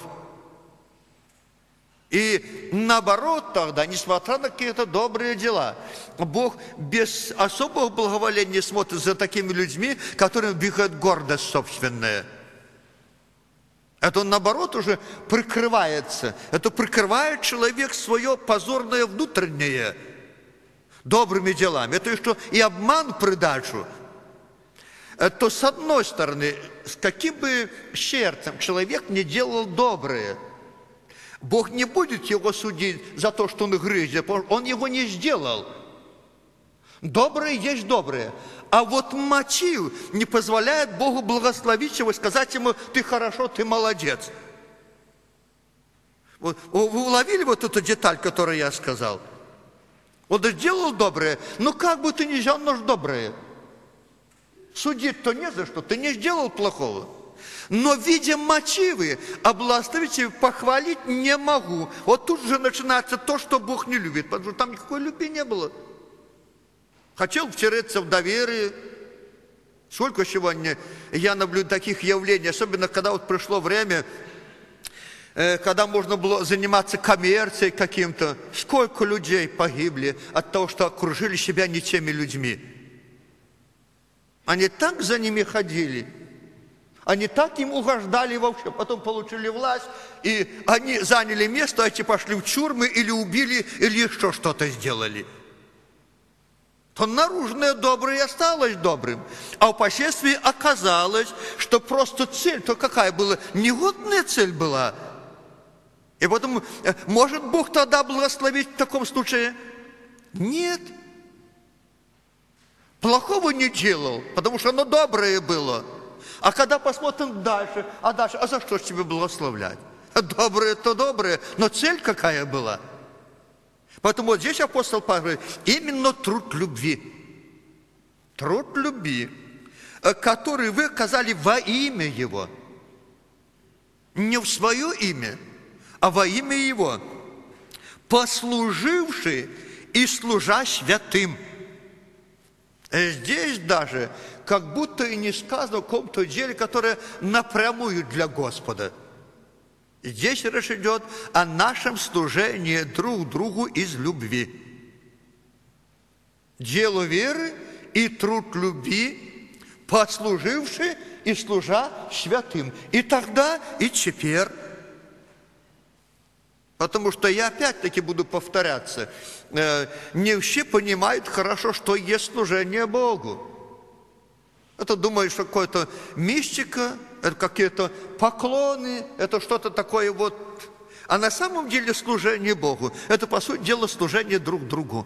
И наоборот тогда, несмотря на какие-то добрые дела, Бог без особого благоволения смотрит за такими людьми, которым двигает гордость собственная. Это наоборот уже прикрывается. Это прикрывает человек свое позорное внутреннее добрыми делами. Это что и обман в придачу. То с одной стороны, с каким бы сердцем человек не делал доброе, Бог не будет его судить за то, что он грызет, потому что он его не сделал. Доброе есть доброе. А вот мотив не позволяет Богу благословить его, сказать ему, ты хорошо, ты молодец. Вот, вы уловили вот эту деталь, которую я сказал? Он сделал доброе, но как бы ты ни взял, но доброе. Судить-то не за что, ты не сделал плохого. Но, видя мотивы, областвовать и похвалить не могу. Вот тут же начинается то, что Бог не любит, потому что там никакой любви не было. Хотел втереться в доверие. Сколько сегодня я наблюдаю таких явлений, особенно когда вот пришло время, когда можно было заниматься коммерцией каким-то. Сколько людей погибли от того, что окружили себя не теми людьми. Они так за ними ходили. Они так им угождали вообще, потом получили власть, и они заняли место, а эти пошли в тюрьмы или убили, или еще что-то сделали. То наружное доброе осталось добрым, а впоследствии оказалось, что просто цель, то какая была? Негодная цель была. И поэтому, может Бог тогда благословить в таком случае? Нет. Плохого не делал, потому что оно доброе было. А когда посмотрим дальше, а дальше, а за что ж тебе благословлять? Доброе то доброе, но цель какая была? Поэтому вот здесь апостол Павел говорит, именно труд любви. Труд любви, который вы оказали во имя Его. Не в свое имя, а во имя Его. Послуживший и служа святым. Здесь даже как будто и не сказано о каком-то деле, которое напрямую для Господа. Здесь речь идет о нашем служении друг другу из любви. Дело веры и труд любви, послуживший и служа святым. И тогда, и теперь. Потому что я опять-таки буду повторяться. Не все понимают хорошо, что есть служение Богу. Это думают, что какая-то мистика, это какие-то поклоны, это что-то такое вот. А на самом деле служение Богу, это, по сути дела, служение друг другу.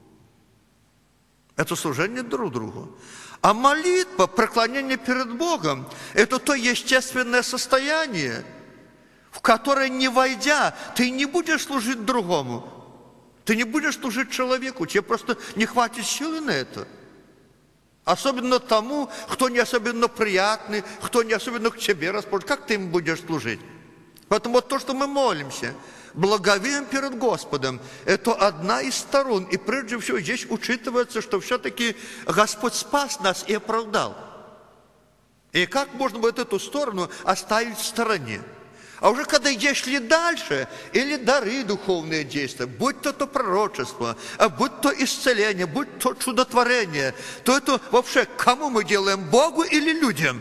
Это служение друг другу. А молитва, преклонение перед Богом, это то естественное состояние, в которое, не войдя, ты не будешь служить другому. Ты не будешь служить человеку, тебе просто не хватит силы на это. Особенно тому, кто не особенно приятный, кто не особенно к тебе расположен. Как ты им будешь служить? Поэтому вот то, что мы молимся, благовеем перед Господом, это одна из сторон. И прежде всего здесь учитывается, что все-таки Господь спас нас и оправдал. И как можно вот эту сторону оставить в стороне? А уже когда идешь ли дальше, или дары духовные действия, будь то то пророчество, будь то исцеление, будь то чудотворение, то это вообще кому мы делаем, Богу или людям?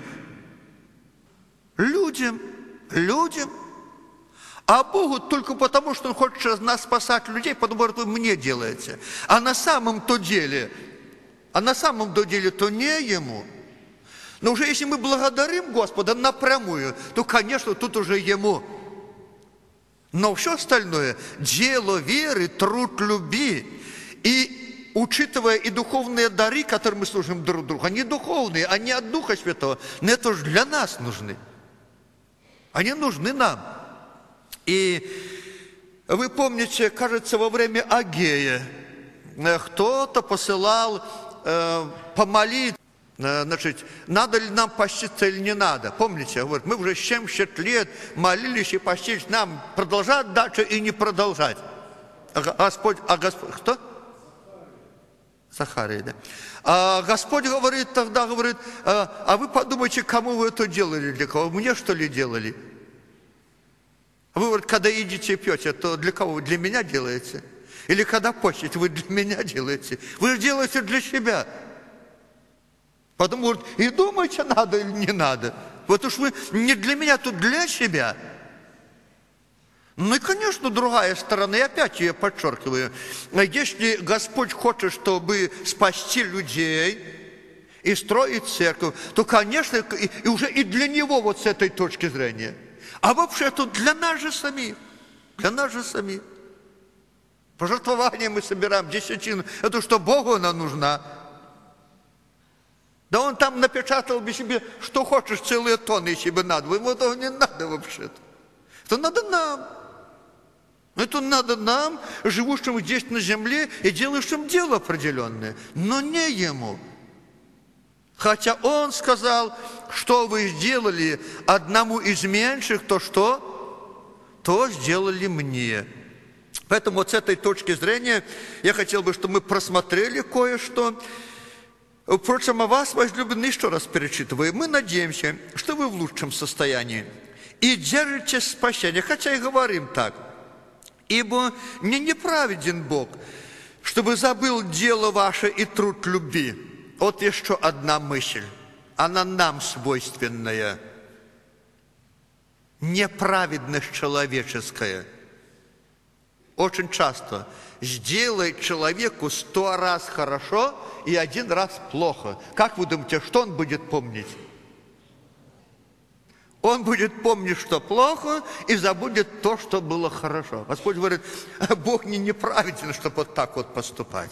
Людям. Людям. А Богу только потому, что Он хочет через нас спасать людей, потому что вы мне делаете. А на самом-то деле, а на самом-то деле, то не Ему. Но уже если мы благодарим Господа напрямую, то, конечно, тут уже Ему. Но все остальное, дело веры, труд любви и учитывая и духовные дары, которым мы служим друг другу, они духовные, они от Духа Святого, но это же для нас нужны. Они нужны нам. И вы помните, кажется, во время Агея кто-то посылал э, помолиться, э, значит, надо ли нам поститься или не надо. Помните, говорит, мы уже семьдесят лет молились и постились, нам продолжать дальше и не продолжать. А Господь, а Господь, кто? Захария, да. А Господь говорит тогда, говорит, а, а вы подумайте, кому вы это делали, для кого? Мне, что ли, делали? Вы, говорит, когда едите и пьете, то для кого? Вы для меня делаете? Или когда постите, вы для меня делаете? Вы же делаете для себя. Потом, говорит, и думайте, надо или не надо. Вот уж вы не для меня, тут для себя. Ну и, конечно, другая сторона, и опять я подчеркиваю, если Господь хочет, чтобы спасти людей и строить церковь, то, конечно, и, и уже и для Него вот с этой точки зрения. А вообще это для нас же самих, для нас же самих. Пожертвования мы собираем, десятину, это что, Богу она нужна? Да Он там напечатал бы себе, что хочешь, целые тонны себе надо. Ему этого не надо вообще-то. Это надо нам. Это надо нам, живущим здесь на земле и делающим дело определенное, но не Ему. Хотя Он сказал, что вы сделали одному из меньших, то что? То сделали мне. Поэтому вот с этой точки зрения я хотел бы, чтобы мы просмотрели кое-что. Впрочем, о вас, возлюбленные, еще раз перечитываю. Мы надеемся, что вы в лучшем состоянии и держите спасение, хотя и говорим так. Ибо не неправеден Бог, чтобы забыл дело ваше и труд любви. Вот еще одна мысль, она нам свойственная. Неправедность человеческая. Очень часто сделает человеку сто раз хорошо и один раз плохо. Как вы думаете, что он будет помнить? Он будет помнить, что плохо, и забудет то, что было хорошо. Господь говорит, Бог не неправеден, чтобы вот так вот поступать.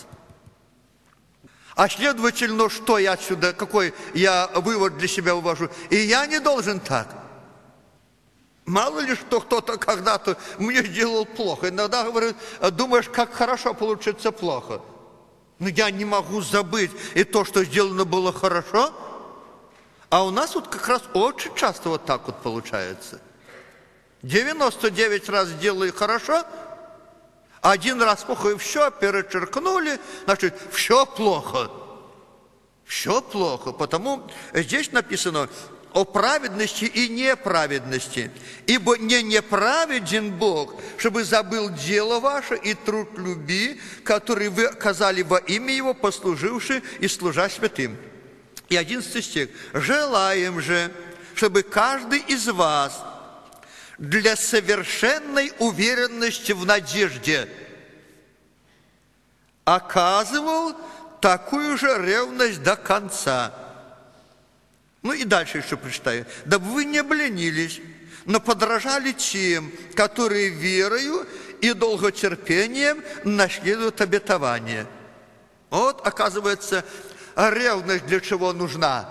А следовательно, что я отсюда, какой я вывод для себя увожу? И я не должен так. Мало ли, что кто-то когда-то мне сделал плохо. Иногда, говорит, думаешь, как хорошо получится плохо. Но я не могу забыть и то, что сделано было хорошо. А у нас вот как раз очень часто вот так вот получается. девяносто девять раз делали хорошо, один раз плохо, и все, перечеркнули, значит, все плохо. Все плохо. Потому здесь написано о праведности и неправедности. Ибо не неправеден Бог, чтобы забыл дело ваше и труд любви, который вы оказали во имя Его, послуживши и служа святым. И одиннадцатый стих. «Желаем же, чтобы каждый из вас для совершенной уверенности в надежде оказывал такую же ревность до конца». Ну и дальше еще прочитаю. «Дабы вы не обленились, но подражали тем, которые верою и долготерпением наследуют обетование». Вот, оказывается, а ревность для чего нужна?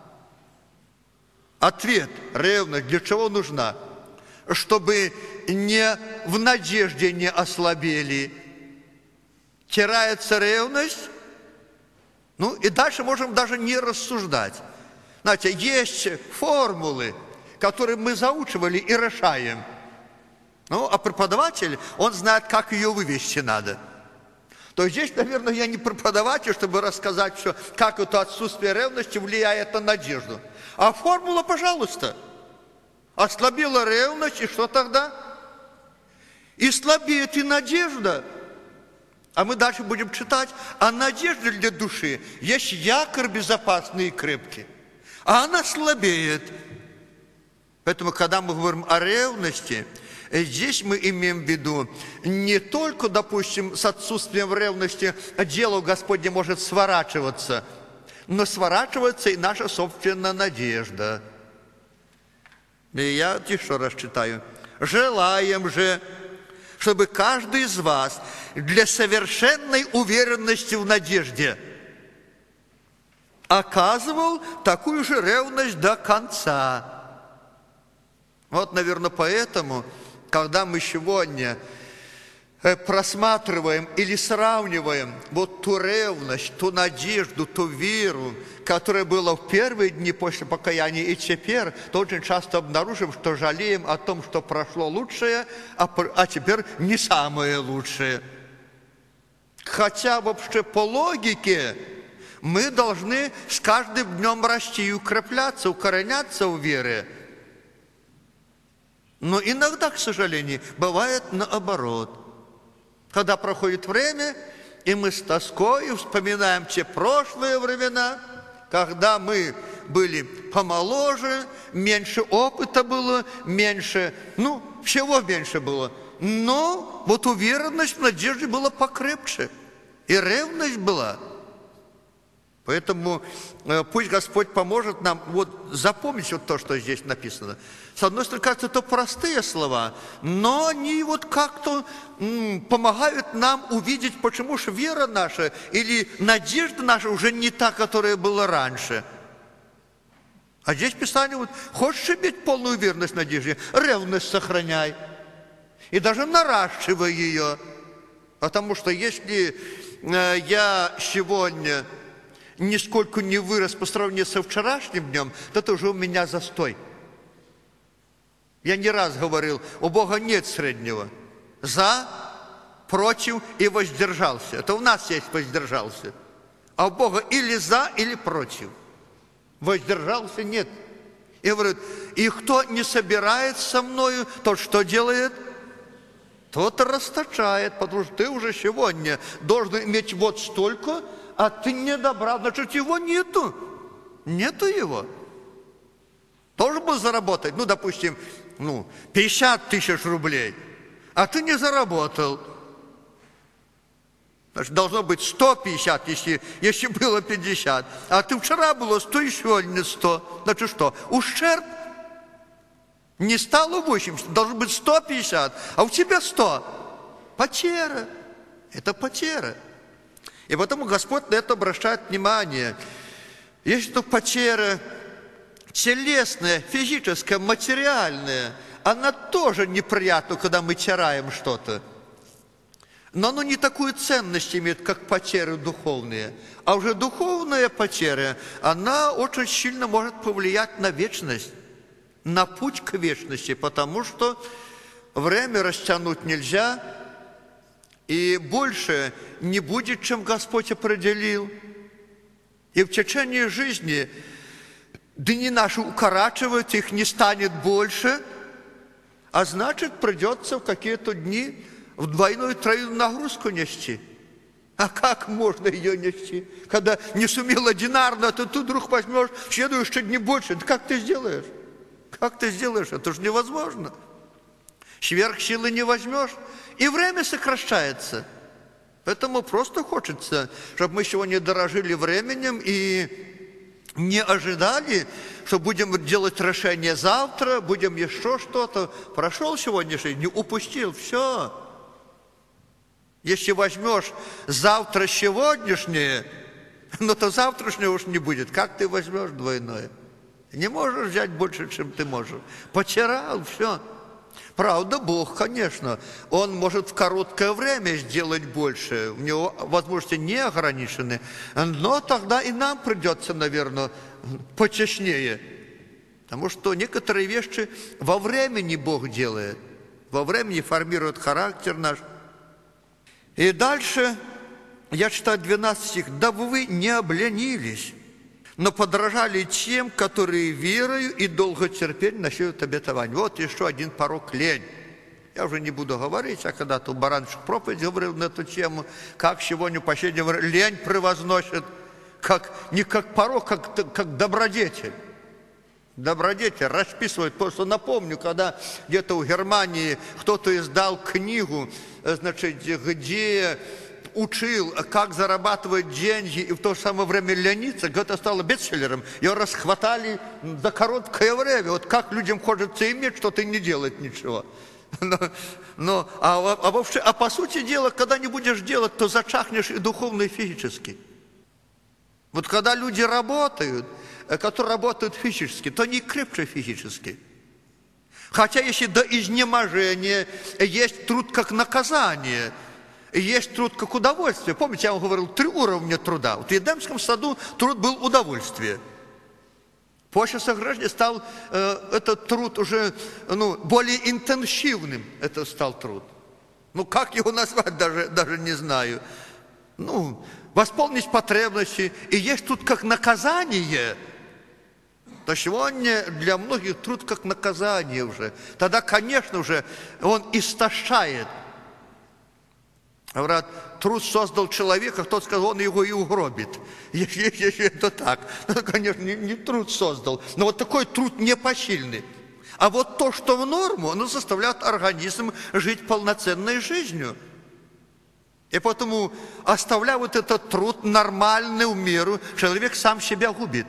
Ответ. Ревность для чего нужна? Чтобы не в надежде не ослабели. Теряется ревность. Ну и дальше можем даже не рассуждать. Знаете, есть формулы, которые мы заучивали и решаем. Ну, а преподаватель, он знает, как ее вывести надо. То здесь, наверное, я не преподаватель, чтобы рассказать, что, как это отсутствие ревности влияет на надежду. А формула, пожалуйста. Ослабила ревность, и что тогда? И слабеет и надежда. А мы дальше будем читать. А надежда для души есть якорь безопасный и крепкий. А она слабеет. Поэтому, когда мы говорим о ревности, здесь мы имеем в виду не только, допустим, с отсутствием ревности дело Господне может сворачиваться, но сворачивается и наша собственная надежда. И я еще раз читаю. «Желаем же, чтобы каждый из вас для совершенной уверенности в надежде оказывал такую же ревность до конца. Вот, наверное, поэтому, когда мы сегодня просматриваем или сравниваем вот ту ревность, ту надежду, ту веру, которая была в первые дни после покаяния и теперь, то очень часто обнаружим, что жалеем о том, что прошло лучшее, а, а теперь не самое лучшее. Хотя вообще по логике мы должны с каждым днем расти и укрепляться, укореняться в вере. Но иногда, к сожалению, бывает наоборот. Когда проходит время, и мы с тоской вспоминаем те прошлые времена, когда мы были помоложе, меньше опыта было, меньше, ну, всего меньше было. Но вот уверенность в надежде была покрепче, и ревность была. Поэтому э, пусть Господь поможет нам вот запомнить вот то, что здесь написано. С одной стороны, кажется, это простые слова, но они вот как-то м, помогают нам увидеть, почему же вера наша или надежда наша уже не та, которая была раньше. А здесь Писание вот, хочешь иметь полную уверенность в надежде, ревность сохраняй. И даже наращивай ее. Потому что если э, я сегодня нисколько не вырос по сравнению со вчерашним днем, то это уже у меня застой. Я не раз говорил, у Бога нет среднего. За, против и воздержался. Это у нас есть воздержался. А у Бога или за, или против. Воздержался нет. И говорит, и кто не собирает со мною, тот что делает? Тот расточает, потому что ты уже сегодня должен иметь вот столько, а ты не добрал, значит, его нету. Нету его. Должен был заработать, ну, допустим, ну, пятьдесят тысяч рублей, а ты не заработал. Значит, должно быть сто пятьдесят, если, если было пятьдесят. А ты вчера было сто, и сегодня сто. Значит, что? Ущерб не стало восемьдесят, должно быть сто пятьдесят, а у тебя сто. Потеря. Это потеря. И потому Господь на это обращает внимание. Если это потеря телесная, физическая, материальная, она тоже неприятна, когда мы теряем что-то. Но оно не такую ценность имеет, как потери духовные. А уже духовная потеря, она очень сильно может повлиять на вечность, на путь к вечности, потому что время растянуть нельзя, и больше не будет, чем Господь определил. И в течение жизни дни наши укорачивают, их не станет больше, а значит, придется в какие-то дни в двойную тройную нагрузку нести. А как можно ее нести? Когда не сумел одинарно, то ты вдруг возьмешь в следующие дни больше. Да как ты сделаешь? Как ты сделаешь? Это же невозможно. Сверх силы не возьмешь. И время сокращается. Поэтому просто хочется, чтобы мы сегодня дорожили временем и не ожидали, что будем делать решение завтра, будем еще что-то. Прошел сегодняшний день, упустил, все. Если возьмешь завтра сегодняшнее, но то завтрашнее уж не будет. Как ты возьмешь двойное? Не можешь взять больше, чем ты можешь. Потерял, все. Правда, Бог, конечно, Он может в короткое время сделать больше. У Него возможности не ограничены. Но тогда и нам придется, наверное, почестнее. Потому что некоторые вещи во времени Бог делает. Во времени формирует характер наш. И дальше, я читаю двенадцатый стих. «Дабы вы не обленились, но подражали тем, которые верою и долготерпением насеют обетование». Вот еще один порок — лень. Я уже не буду говорить, а когда-то у Баранчик проповедь говорил на эту тему, как сегодня в последнее время лень превозносит, как, не как порок, как, как добродетель. Добродетель расписывает. Просто напомню, когда где-то в Германии кто-то издал книгу, значит, где учил, как зарабатывать деньги и в то же самое время лениться, это стало бестселлером. Ее расхватали за короткое время. Вот как людям хочется иметь что-то и не делать ничего. Но, но, а, а, вообще, а по сути дела, когда не будешь делать, то зачахнешь и духовно, и физически. Вот когда люди работают, которые работают физически, то они крепче физически. Хотя если до изнеможения есть труд как наказание, есть труд как удовольствие. Помните, я вам говорил, три уровня труда. Вот в Едемском саду труд был удовольствие. После сограждения стал э, этот труд уже ну, более интенсивным. Это стал труд. Ну, как его назвать, даже, даже не знаю. Ну, восполнить потребности. И есть труд как наказание. То сегодня для многих труд как наказание уже. Тогда, конечно, уже он истощает. Говорят, труд создал человека, кто сказал, он его и угробит. Если, если это так, то, конечно, не, не труд создал. Но вот такой труд непосильный. А вот то, что в норму, оно заставляет организм жить полноценной жизнью. И поэтому, оставляя вот этот труд нормальную меру, человек сам себя губит.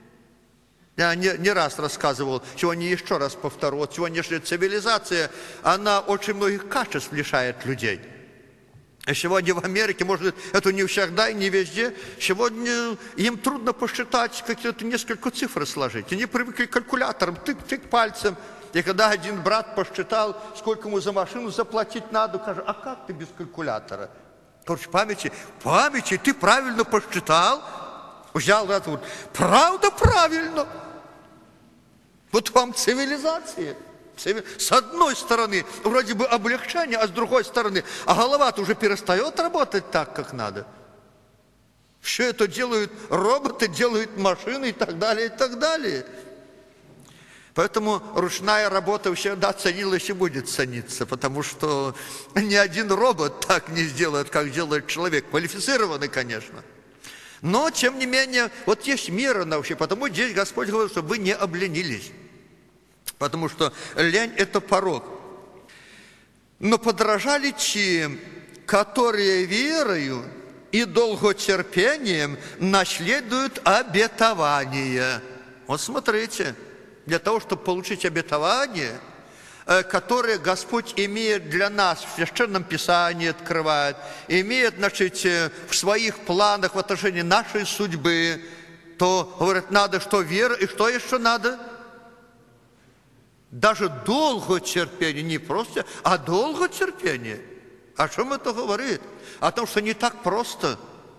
Я не, не раз рассказывал, сегодня еще раз повторю, вот сегодняшняя цивилизация, она очень многих качеств лишает людей. И сегодня в Америке, может, это не всегда и не везде, сегодня им трудно посчитать, какие-то несколько цифр сложить. Они привыкли к калькуляторам, тык-тык пальцем. И когда один брат посчитал, сколько ему за машину заплатить надо, скажет, а как ты без калькулятора? Короче, памяти, памяти, ты правильно посчитал? Взял брат, вот, правда правильно. Вот вам цивилизация. С одной стороны, вроде бы облегчение, а с другой стороны, а голова-то уже перестает работать так, как надо. Все это делают роботы, делают машины и так далее, и так далее. Поэтому ручная работа всегда ценилась и будет цениться, потому что ни один робот так не сделает, как делает человек. Квалифицированный, конечно. Но, тем не менее, вот есть мера научи, потому здесь Господь говорит, чтобы вы не обленились. Потому что лень – это порок. Но подражали тем, которые верою и долготерпением наследуют обетование. Вот смотрите, для того, чтобы получить обетование, которое Господь имеет для нас в Священном Писании, открывает, имеет, значит, в своих планах в отношении нашей судьбы, то, говорит, надо что вера, и что еще надо? Даже долготерпение, не просто, а долготерпение. О чем это говорит? О том, что не так просто.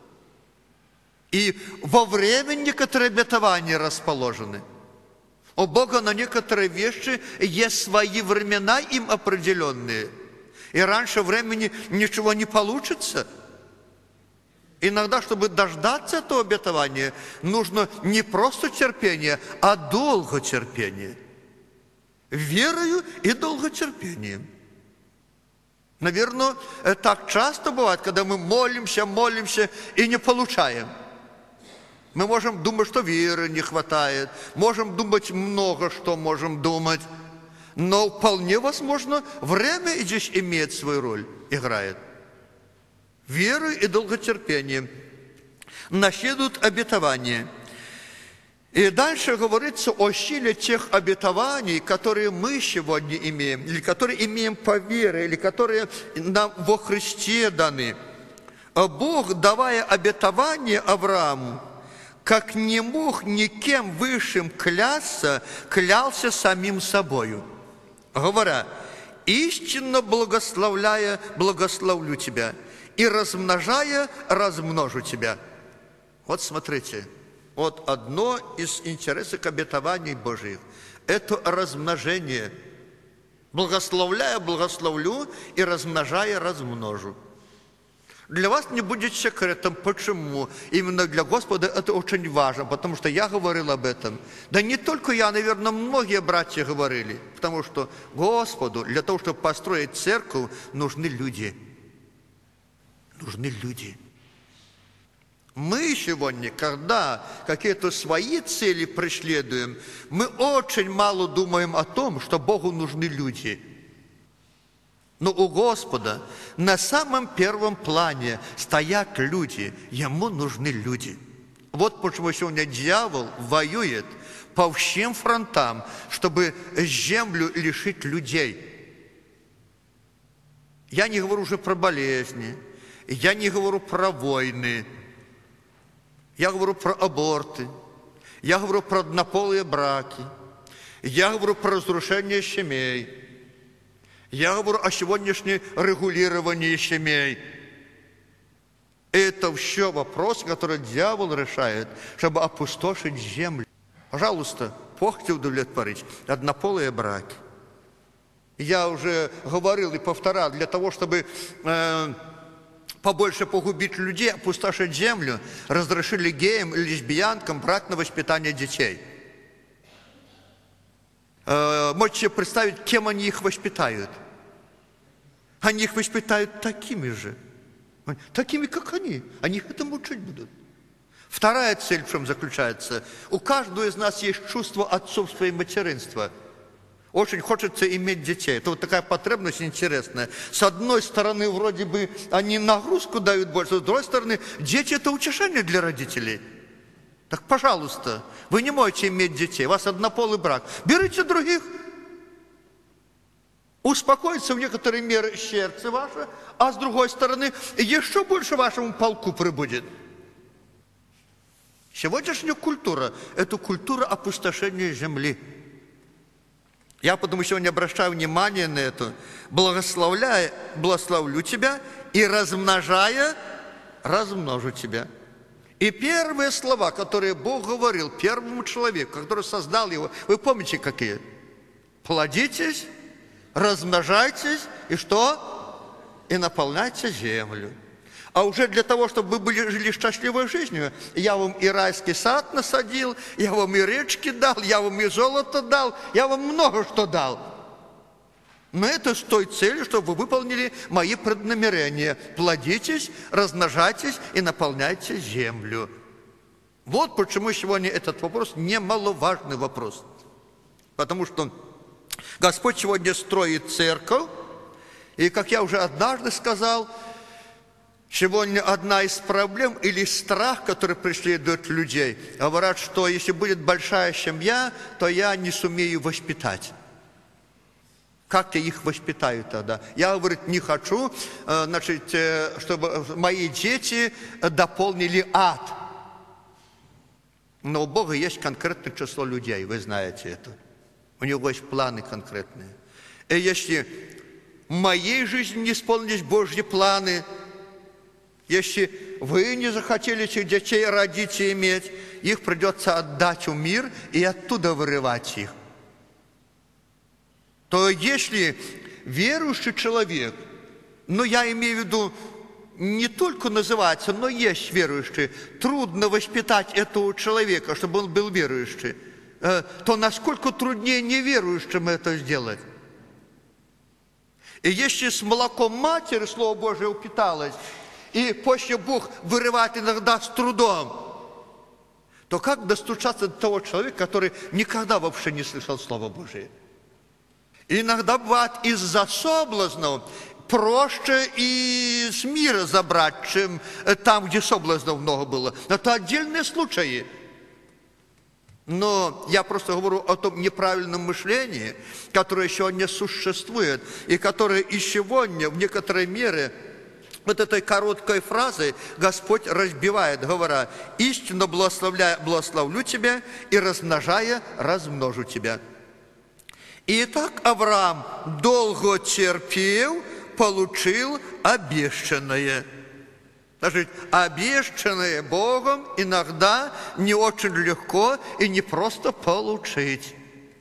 И во время некоторые обетования расположены. У Бога на некоторые вещи есть свои времена им определенные. И раньше времени ничего не получится. Иногда, чтобы дождаться этого обетования, нужно не просто терпение, а долготерпение. Верою и долготерпением. Наверное, так часто бывает, когда мы молимся, молимся и не получаем. Мы можем думать, что веры не хватает, можем думать много, что можем думать, но вполне возможно, время здесь имеет свою роль, играет. Верой и долготерпением наследуют обетование. И дальше говорится о силе тех обетований, которые мы сегодня имеем, или которые имеем по вере, или которые нам во Христе даны. Бог, давая обетование Аврааму, как не мог никем высшим клясться, клялся самим собою, говоря, истинно благословляя, благословлю тебя, и размножая, размножу тебя. Вот смотрите. Вот одно из интересов обетований Божьих – это размножение. Благословляя, благословлю, и размножая, размножу. Для вас не будет секретом, почему. Именно для Господа это очень важно, потому что я говорил об этом. Да не только я, наверное, многие братья говорили, потому что Господу для того, чтобы построить церковь, нужны люди. Нужны люди. Мы сегодня, когда какие-то свои цели преследуем, мы очень мало думаем о том, что Богу нужны люди. Но у Господа на самом первом плане стоят люди, Ему нужны люди. Вот почему сегодня дьявол воюет по всем фронтам, чтобы землю лишить людей. Я не говорю уже про болезни, я не говорю про войны, я говорю про аборты, я говорю про однополые браки, я говорю про разрушение семей, я говорю о сегодняшнем регулировании семей. Это все вопросы, которые дьявол решает, чтобы опустошить землю. Пожалуйста, Бог удовлетворить однополые браки. Я уже говорил и повторял, для того, чтобы э, побольше погубить людей, опустошить землю, разрешили геям и лесбиянкам брать на воспитание детей. Э, можете себе представить, кем они их воспитают? Они их воспитают такими же, такими, как они. Они их этому учить будут. Вторая цель в чем заключается? У каждого из нас есть чувство отцовства и материнства. Очень хочется иметь детей. Это вот такая потребность интересная. С одной стороны, вроде бы они нагрузку дают больше, с другой стороны, дети – это утешение для родителей. Так, пожалуйста, вы не можете иметь детей, у вас однополый брак. Берите других. Успокоится в некоторой мере сердце ваше, а с другой стороны, еще больше вашему полку прибудет. Сегодняшняя культура – это культура опустошения земли. Я потому сегодня обращаю внимание на это. Благословляя, благословлю тебя и размножая, размножу тебя. И первые слова, которые Бог говорил первому человеку, который создал его, вы помните какие? Плодитесь, размножайтесь и что? И наполняйте землю. А уже для того, чтобы вы были, жили счастливой жизнью, я вам и райский сад насадил, я вам и речки дал, я вам и золото дал, я вам много что дал. Но это с той целью, чтобы вы выполнили мои преднамерения. Плодитесь, размножайтесь и наполняйте землю. Вот почему сегодня этот вопрос немаловажный вопрос. Потому что Господь сегодня строит церковь, и, как я уже однажды сказал, сегодня одна из проблем или страх, который преследует людей, говорят, что если будет большая семья, то я не сумею воспитать. Как я их воспитаю тогда? Я, говорит, не хочу, значит, чтобы мои дети дополнили ад. Но у Бога есть конкретное число людей, вы знаете это. У Него есть планы конкретные. И если в моей жизни не исполнились Божьи планы, если вы не захотели этих детей родить и иметь, их придется отдать в мир и оттуда вырывать их. То если верующий человек, ну я имею в виду, не только называется, но есть верующий, трудно воспитать этого человека, чтобы он был верующий, то насколько труднее неверующим это сделать? И если с молоком матери Слово Божие упиталось, и после Бог вырывает иногда с трудом, то как достучаться до того человека, который никогда вообще не слышал Слова Божие? И иногда бывает из-за соблазнов проще и с мира забрать, чем там, где соблазнов много было. Но это отдельные случаи. Но я просто говорю о том неправильном мышлении, которое сегодня существует, и которое и сегодня в некоторой мере вот этой короткой фразой Господь разбивает, говоря: «Истинно благословляя, благословлю тебя, и размножая, размножу тебя». Итак, Авраам долго терпел, получил обещанное. Значит, обещанное Богом иногда не очень легко и не просто получить.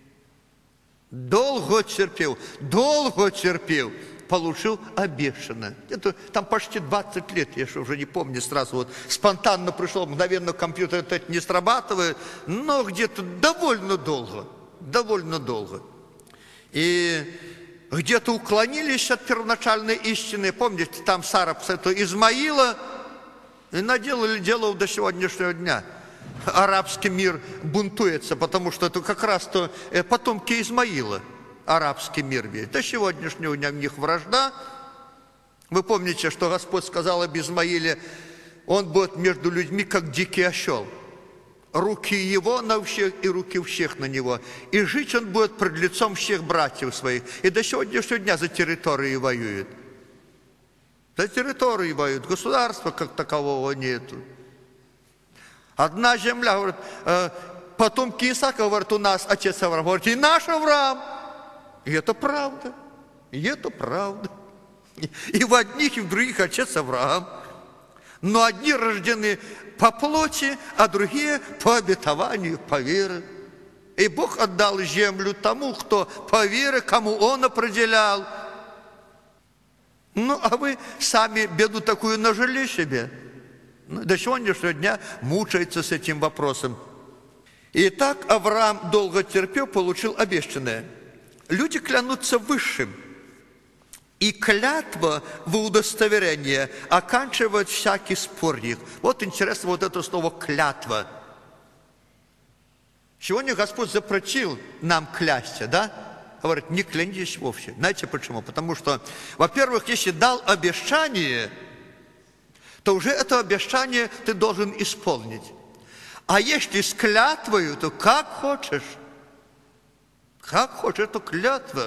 Долго терпел, долго терпел, получил обещанное. Это там почти двадцать лет, я уже не помню, сразу вот спонтанно пришло, мгновенно компьютер это не срабатывает, но где-то довольно долго, довольно долго. И где-то уклонились от первоначальной истины. Помните, там Сара этого Измаила, и наделали дело до сегодняшнего дня. Арабский мир бунтуется, потому что это как раз-то потомки Измаила. Арабский мир весь. До сегодняшнего дня у них вражда. Вы помните, что Господь сказал об Измаиле: он будет между людьми, как дикий осел. Руки его на всех и руки всех на него. И жить он будет пред лицом всех братьев своих. И до сегодняшнего дня за территории воюет. За территорию воюют, государства как такового нету. Одна земля, говорит, э, потомки Исаака, говорят, у нас отец Авраам, говорит, и наш Авраам. И это правда, и это правда. И в одних, и в других отец Авраам. Но одни рождены по плоти, а другие по обетованию, по вере. И Бог отдал землю тому, кто по вере, кому Он определял. Ну, а вы сами беду такую нажили себе. Ну, до сегодняшнего дня мучается с этим вопросом. Итак, Авраам долго терпел, получил обещанное. Люди клянутся высшим. И клятва в удостоверение оканчивает всякий спор их. Вот интересно вот это слово «клятва». Сегодня Господь запретил нам клясться, да? Говорит, не клянитесь вовсе. Знаете почему? Потому что, во-первых, если дал обещание, то уже это обещание ты должен исполнить. А если с клятвою, то как хочешь. Как хочешь, это клятва.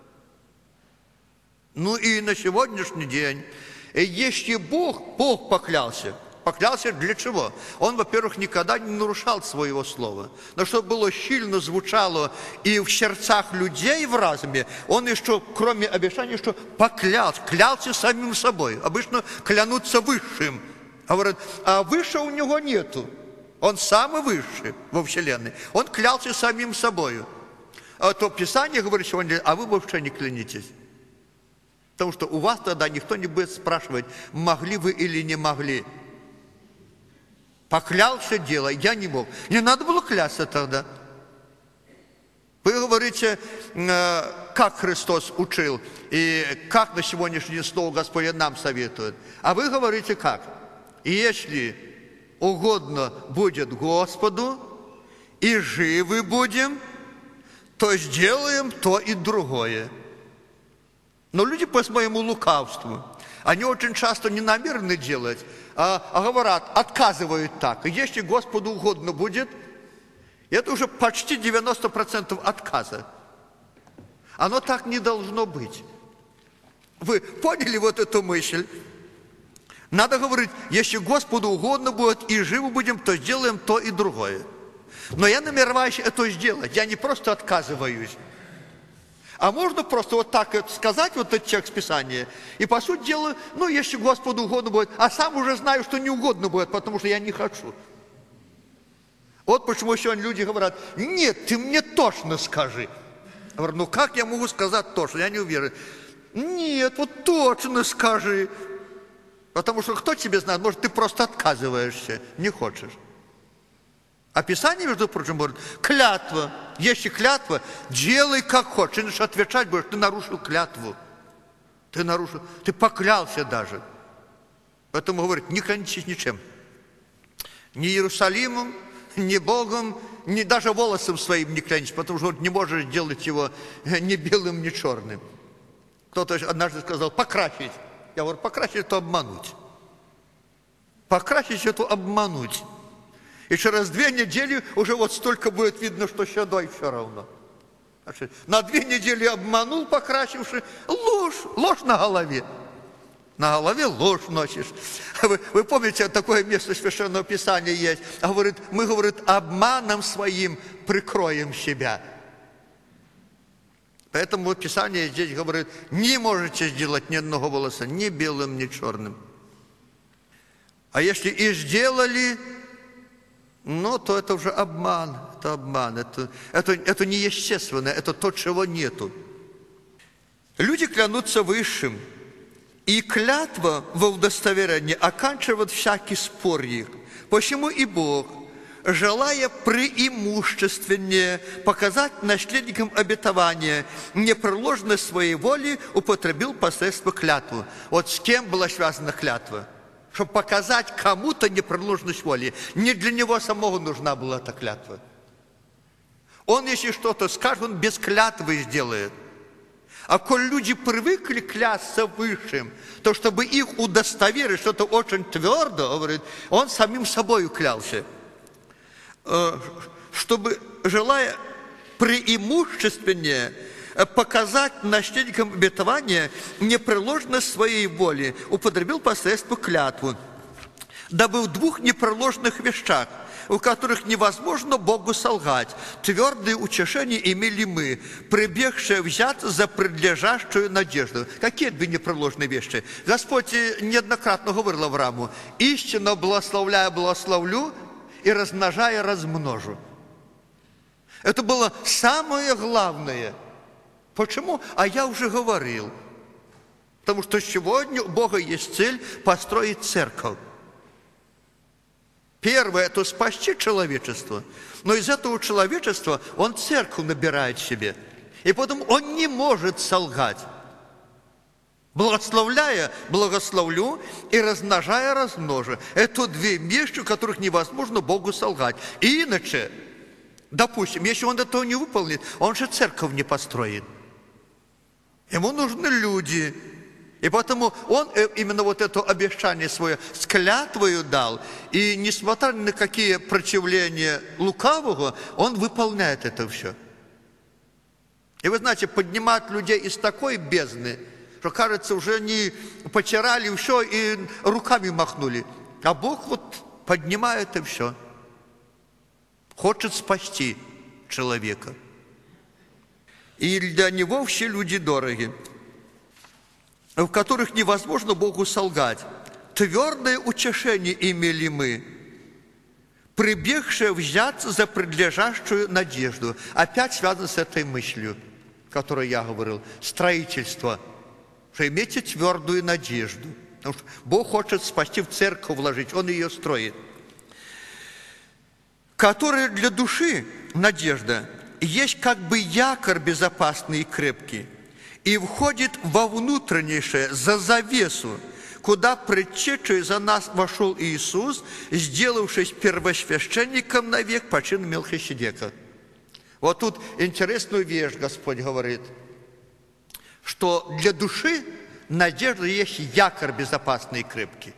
Ну и на сегодняшний день, если Бог, Бог поклялся, поклялся для чего? Он, во-первых, никогда не нарушал своего слова. Но чтобы было сильно звучало и в сердцах людей в разуме, он еще, кроме обещания, что поклялся, клялся самим собой. Обычно клянутся высшим. Говорят, а выше у него нету. Он самый высший во Вселенной. Он клялся самим собой. А то Писание говорит сегодня, а вы вообще не клянитесь. Потому что у вас тогда никто не будет спрашивать, могли вы или не могли. Поклялся дело, я не мог. Не надо было клясться тогда. Вы говорите, как Христос учил, и как на сегодняшний день Слово Господне нам советует. А вы говорите как? Если угодно будет Господу, и живы будем, то сделаем то и другое. Но люди по своему лукавству, они очень часто не намерены делать, а, а говорят, отказывают так. И если Господу угодно будет, это уже почти девяносто процентов отказа. Оно так не должно быть. Вы поняли вот эту мысль? Надо говорить, если Господу угодно будет и живы будем, то сделаем то и другое. Но я намереваюсь это сделать, я не просто отказываюсь. А можно просто вот так сказать, вот этот текст Писания, и по сути дела, ну, если Господу угодно будет, а сам уже знаю, что не угодно будет, потому что я не хочу. Вот почему сегодня люди говорят, нет, ты мне точно скажи. Я говорю, ну как я могу сказать точно, я не уверен. Нет, вот точно скажи. Потому что кто тебе знает, может, ты просто отказываешься, не хочешь. А Писание, между прочим, говорит, клятва. Если клятва, делай как хочешь. Иначе отвечать будешь, ты нарушил клятву. Ты нарушил, ты поклялся даже. Поэтому говорит, не клянитесь ничем. Ни Иерусалимом, ни Богом, ни даже волосом своим не клянитесь, потому что не можешь сделать его ни белым, ни черным. Кто-то однажды сказал, покрасить. Я говорю, покрасить это обмануть. Покрасить это обмануть. И через две недели уже вот столько будет видно, что седой все равно. Значит, на две недели обманул, покрасивший, ложь, ложь на голове. На голове ложь носишь. Вы, вы помните, такое место Священного Писания есть. А говорит, мы, говорит, обманом своим прикроем себя. Поэтому Писание здесь говорит, не можете сделать ни одного волоса, ни белым, ни черным. А если и сделали, ну, то это уже обман, это обман, это, это, это неестественно, это то, чего нету. Люди клянутся высшим, и клятва во удостоверении оканчивает всякий спор их. Почему и Бог, желая преимущественнее показать наследникам обетования непреложность своей воли, употребил посредство клятву. Вот с кем была связана клятва? Чтобы показать кому-то непреложность воли. Не для него самого нужна была эта клятва. Он, если что-то скажет, он без клятвы сделает. А коль люди привыкли клясться высшим, то чтобы их удостоверить, что-то очень твердо, говорит, он самим собой клялся. Чтобы, желая преимущественнее показать наследникам обетования непреложность своей воли, употребил посредство клятву, дабы в двух непреложных вещах, в которых невозможно Богу солгать, твердые утешения имели мы, прибегшие взять за предлежащую надежду. Какие две непреложные вещи? Господь неоднократно говорил Аврааму: истинно благословляя, благословлю, и размножая, размножу. Это было самое главное. Почему? А я уже говорил. Потому что сегодня у Бога есть цель построить церковь. Первое – это спасти человечество. Но из этого человечества Он церковь набирает себе. И потом Он не может солгать. Благословляя, благословлю, и размножая, размножу. Это две вещи, в которых невозможно Богу солгать. И иначе, допустим, если Он этого не выполнит, Он же церковь не построит. Ему нужны люди. И поэтому Он именно вот это обещание свое с клятвою дал. И несмотря на какие противления лукавого, Он выполняет это все. И вы знаете, поднимать людей из такой бездны, что, кажется, уже они потирали все и руками махнули. А Бог вот поднимает и все. Хочет спасти человека. И для Него все люди дороги, в которых невозможно Богу солгать. Твердое утешение имели мы, прибегшие взяться за предлежащую надежду. Опять связано с этой мыслью, о которой я говорил. Строительство. Что имейте твердую надежду. Потому что Бог хочет спасти, в церковь вложить, Он ее строит. Которая для души надежда есть как бы якорь безопасный и крепкий, и входит во внутреннейшее, за завесу, куда предчетший за нас вошел Иисус, сделавшись первосвященником навек по чину Мелхиседека. Вот тут интересную вещь Господь говорит, что для души надежда есть якорь безопасный и крепкий.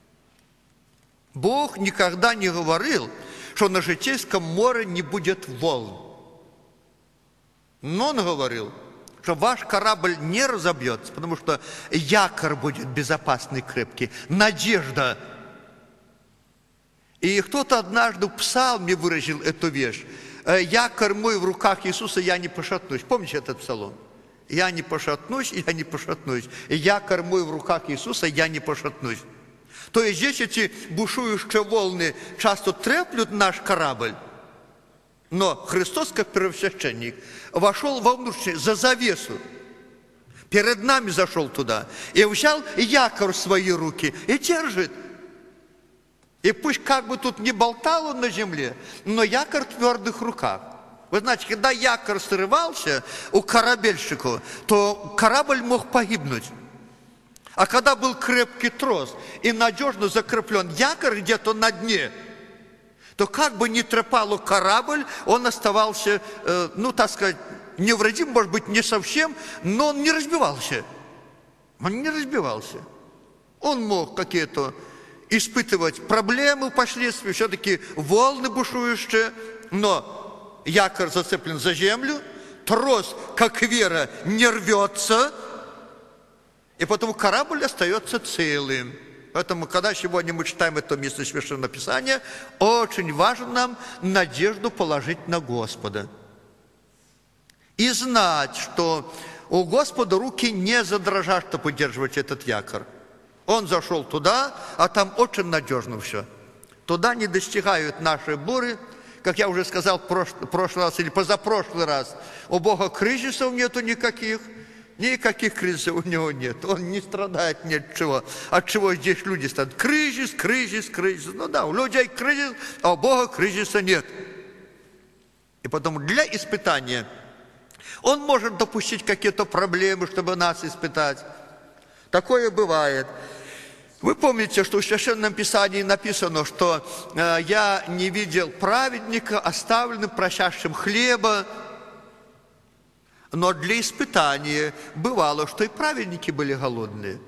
Бог никогда не говорил, что на житейском море не будет волн. Но Он говорил, что ваш корабль не разобьется, потому что якорь будет безопасный, крепкий, надежда. И кто-то однажды в псалме выразил эту вещь: якорь мой в руках Иисуса, я не пошатнусь. Помните этот псалом? Я не пошатнусь, я не пошатнусь. Якорь мой в руках Иисуса, я не пошатнусь. То есть здесь эти бушующие волны часто треплют наш корабль, но Христос, как первосвященник, вошел во внутреннее, за завесу. Перед нами зашел туда. И взял якорь в свои руки и держит. И пусть как бы тут не болтал он на земле, но якорь в твердых руках. Вы знаете, когда якорь срывался у корабельщика, то корабль мог погибнуть. А когда был крепкий трос и надежно закреплен якорь где-то на дне, то как бы ни трепало корабль, он оставался, э, ну, так сказать, невредим, может быть, не совсем, но он не разбивался. Он не разбивался. Он мог какие-то испытывать проблемы впоследствии, все-таки волны бушующие, но якорь зацеплен за землю, трос, как вера, не рвется, и потому корабль остается целым. Поэтому, когда сегодня мы читаем это место Священного Писания, очень важно нам надежду положить на Господа. И знать, что у Господа руки не задрожат, чтобы поддерживать этот якорь. Он зашел туда, а там очень надежно все. Туда не достигают наши бури. Как я уже сказал в прошлый раз или позапрошлый раз, у Бога кризисов нету никаких. Никаких кризисов у Него нет. Он не страдает ни от чего. От чего здесь люди страдают? Кризис, кризис, кризис. Ну да, у людей кризис, а у Бога кризиса нет. И потом для испытания Он может допустить какие-то проблемы, чтобы нас испытать. Такое бывает. Вы помните, что в Священном Писании написано, что э, я не видел праведника, оставленным, просящим хлеба. Но для испытания бывало, что и праведники были голодные.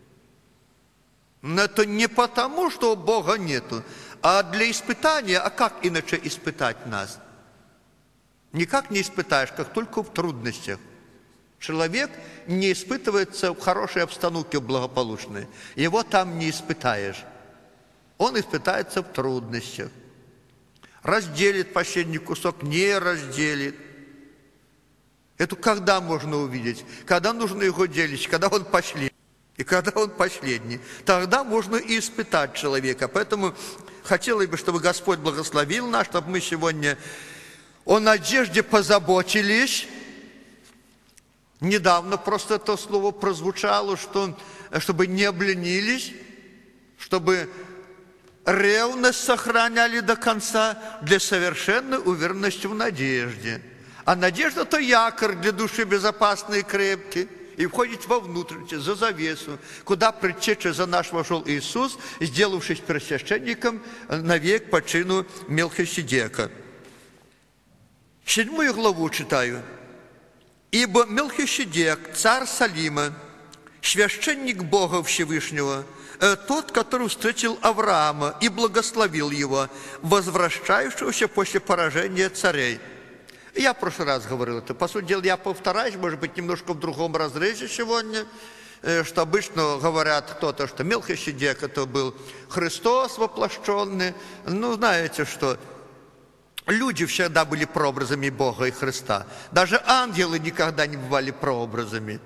Но это не потому, что у Бога нету, а для испытания. А как иначе испытать нас? Никак не испытаешь, как только в трудностях. Человек не испытывается в хорошей обстановке, в благополучной. Его там не испытаешь. Он испытается в трудностях. Разделит последний кусок, не разделит. Это когда можно увидеть? Когда нужно его делить, когда он последний. И когда он последний. Тогда можно и испытать человека. Поэтому хотелось бы, чтобы Господь благословил нас, чтобы мы сегодня о надежде позаботились. Недавно просто это слово прозвучало, что, чтобы не обленились, чтобы ревность сохраняли до конца для совершенной уверенности в надежде. А надежда – это якорь для души безопасный и крепкий. И входит во внутренность, за завесу, куда предтеча за наш вошел Иисус, сделавшись первосвященником навек по чину Мелхиседека. Седьмую главу читаю. «Ибо Мелхиседек, царь Салима, священник Бога Всевышнего, тот, который встретил Авраама и благословил его, возвращающегося после поражения царей». Я в прошлый раз говорил это. По сути дела, я повторяюсь, может быть, немножко в другом разрезе сегодня, что обычно говорят кто-то, что Мелхиседек это был Христос воплощенный. Ну, знаете, что люди всегда были прообразами Бога и Христа. Даже ангелы никогда не бывали прообразами.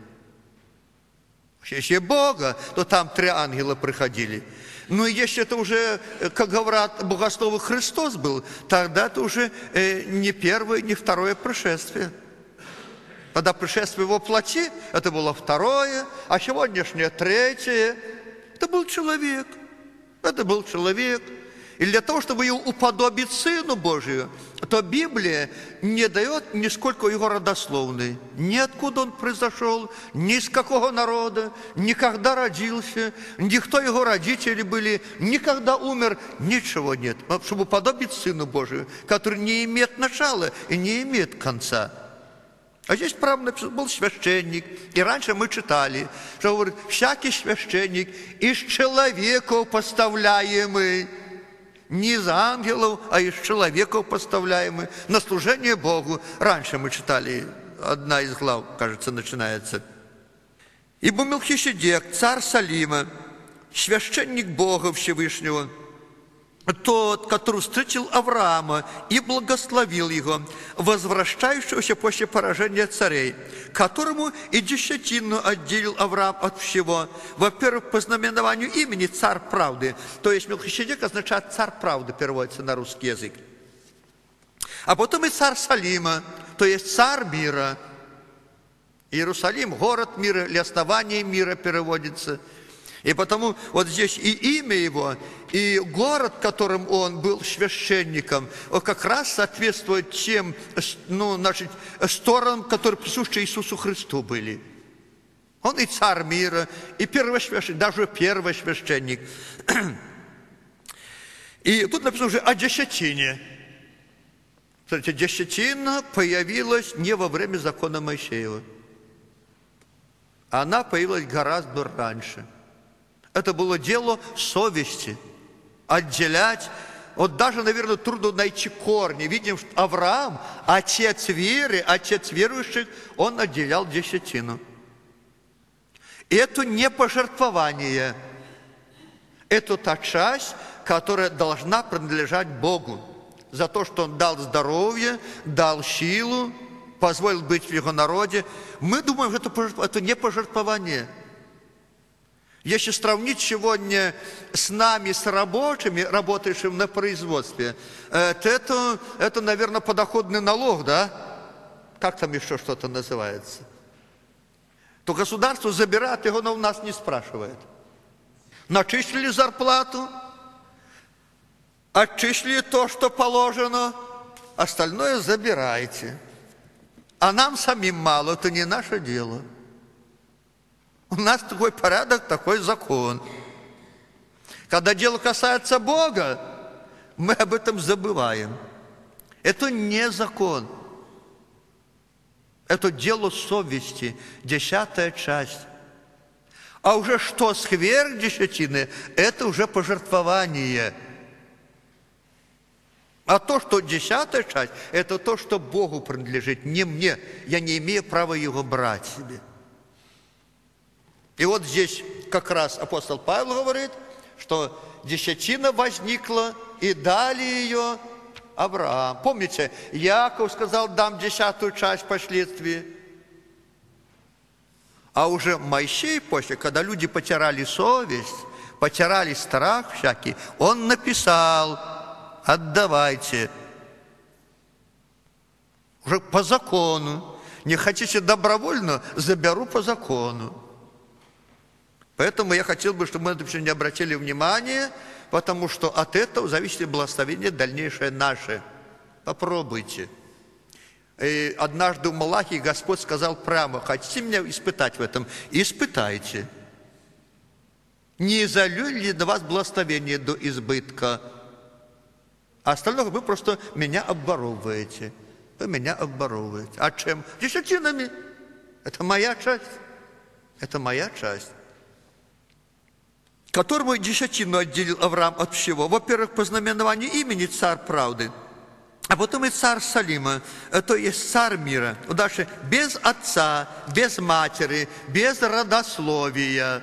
Если Бога, то там три ангела приходили. Ну и если это уже, как говорят богословы, Христос был, тогда это уже не первое, не второе пришествие. Когда пришествие во плоти, это было второе, а сегодняшнее третье. Это был человек. Это был человек. И для того, чтобы его уподобить Сыну Божию, то Библия не дает нисколько его родословной. Ни откуда он произошел, ни из какого народа, ни когда родился, ни кто его родители были, никогда умер, ничего нет. Чтобы уподобить Сыну Божию, который не имеет начала и не имеет конца. А здесь, правда, написано, был священник. И раньше мы читали, что говорит, всякий священник из человеков поставляемый, не из ангелов, а из человеков поставляемый, на служение Богу. Раньше мы читали, одна из глав, кажется, начинается. «Ибо Мелхиседек, царь Салима, священник Бога Всевышнего, тот, который встретил Авраама и благословил его, возвращающегося после поражения царей, которому и десятину отделил Авраам от всего. Во-первых, по знаменованию имени царь правды, то есть Мелхиседек означает царь правды, переводится на русский язык. А потом и царь Салима, то есть царь мира. Иерусалим, город мира, или основание мира переводится. И потому вот здесь и имя его, и город, которым он был священником, как раз соответствует тем, ну, значит, сторонам, которые присущи Иисусу Христу были. Он и царь мира, и первосвященник, даже первосвященник. И тут написано уже о десятине. Смотрите, десятина появилась не во время закона Моисеева. Она появилась гораздо раньше. Это было дело совести. Отделять. Вот даже, наверное, трудно найти корни. Видим, что Авраам, отец веры, отец верующих, он отделял десятину. И это не пожертвование. Это та часть, которая должна принадлежать Богу. За то, что Он дал здоровье, дал силу, позволил быть в Его народе. Мы думаем, что это, это не пожертвование. Если сравнить сегодня с нами, с рабочими, работающими на производстве, то это, это, наверное, подоходный налог, да? Как там еще что-то называется? То государство забирает его, но у нас не спрашивает. Начислили зарплату, отчислили то, что положено, остальное забирайте. А нам самим мало, это не наше дело. У нас такой порядок, такой закон. Когда дело касается Бога, мы об этом забываем. Это не закон. Это дело совести, десятая часть. А уже что сверх десятины, это уже пожертвование. А то, что десятая часть, это то, что Богу принадлежит, не мне. Я не имею права его брать себе. И вот здесь как раз апостол Павел говорит, что десятина возникла, и дали ее Авраам. Помните, Яков сказал, дам десятую часть впоследствии. А уже Моисей после, когда люди потеряли совесть, потеряли страх всякий, он написал, отдавайте. Уже по закону. Не хотите добровольно, заберу по закону. Поэтому я хотел бы, чтобы мы на это все не обратили внимания, потому что от этого зависит благословение дальнейшее наше. Попробуйте. И однажды в Малахии Господь сказал прямо, хотите меня испытать в этом? Испытайте. Не изолью ли до вас благословение до избытка? А остальное вы просто меня обворовываете. Вы меня обворовываете. А чем? Десятинами. Это моя часть. Это моя часть. Которому десятину отделил Авраам от всего. Во-первых, по знаменованию имени царь правды. А потом и царь Салима, то есть царь мира. Дальше без отца, без матери, без родословия.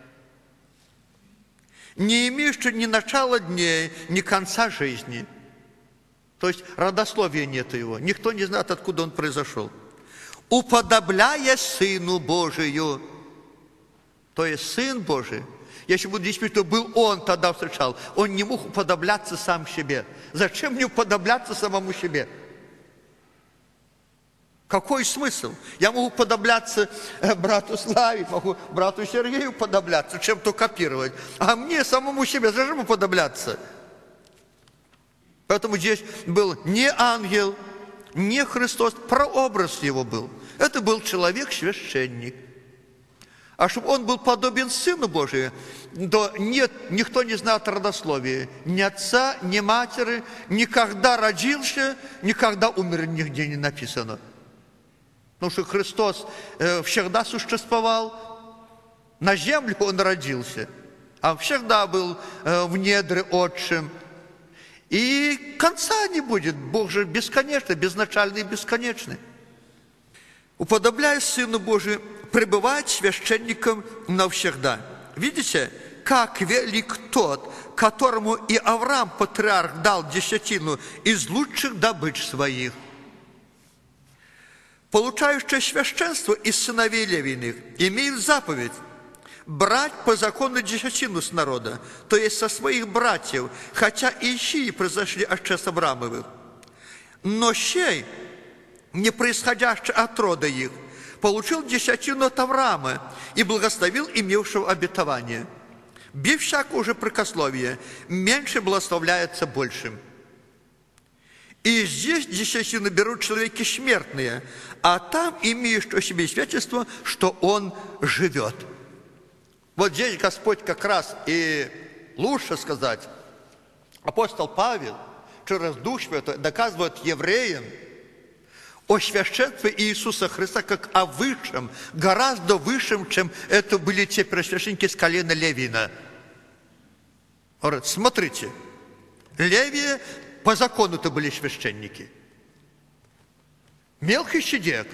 Не имеющий ни начала дней, ни конца жизни. То есть родословия нет его. Никто не знает, откуда он произошел. Уподобляя Сыну Божию. То есть Сын Божий. Если бы действительно был он тогда встречал, он не мог уподобляться сам себе. Зачем мне уподобляться самому себе? Какой смысл? Я могу уподобляться брату Славе, могу брату Сергею уподобляться, чем-то копировать. А мне самому себе зачем уподобляться? Поэтому здесь был не ангел, не Христос, прообраз его был. Это был человек-священник. А чтобы он был подобен Сыну Божию, то нет, никто не знает родословия. Ни отца, ни матери, никогда родился, никогда умер, нигде не написано. Потому что Христос э, всегда существовал, на земле он родился, а всегда был э, в недре отчим. И конца не будет, Бог же бесконечный, безначальный и бесконечный. Уподобляясь Сыну Божию, пребывает священником навсегда. Видите, как велик тот, которому и Авраам, патриарх, дал десятину из лучших добыч своих. Получающее священство из сыновей Левиных имеет заповедь брать по закону десятину с народа, то есть со своих братьев, хотя и сии произошли от чрест Авраамовых. Но сей, не происходящий от рода их, получил десятину от Авраама и благословил имевшего обетование. Без всякого же прикословия меньше благословляется большим. И здесь десятину берут человеки смертные, а там имеешь о себе свидетельство, что он живет. Вот здесь Господь как раз и лучше сказать, апостол Павел через Дух Святой доказывает евреям о священстве Иисуса Христа как о высшем, гораздо высшем, чем это были те первосвященники с колена Левина. Говорит, смотрите, Левии по закону-то были священники. Мелхиседек,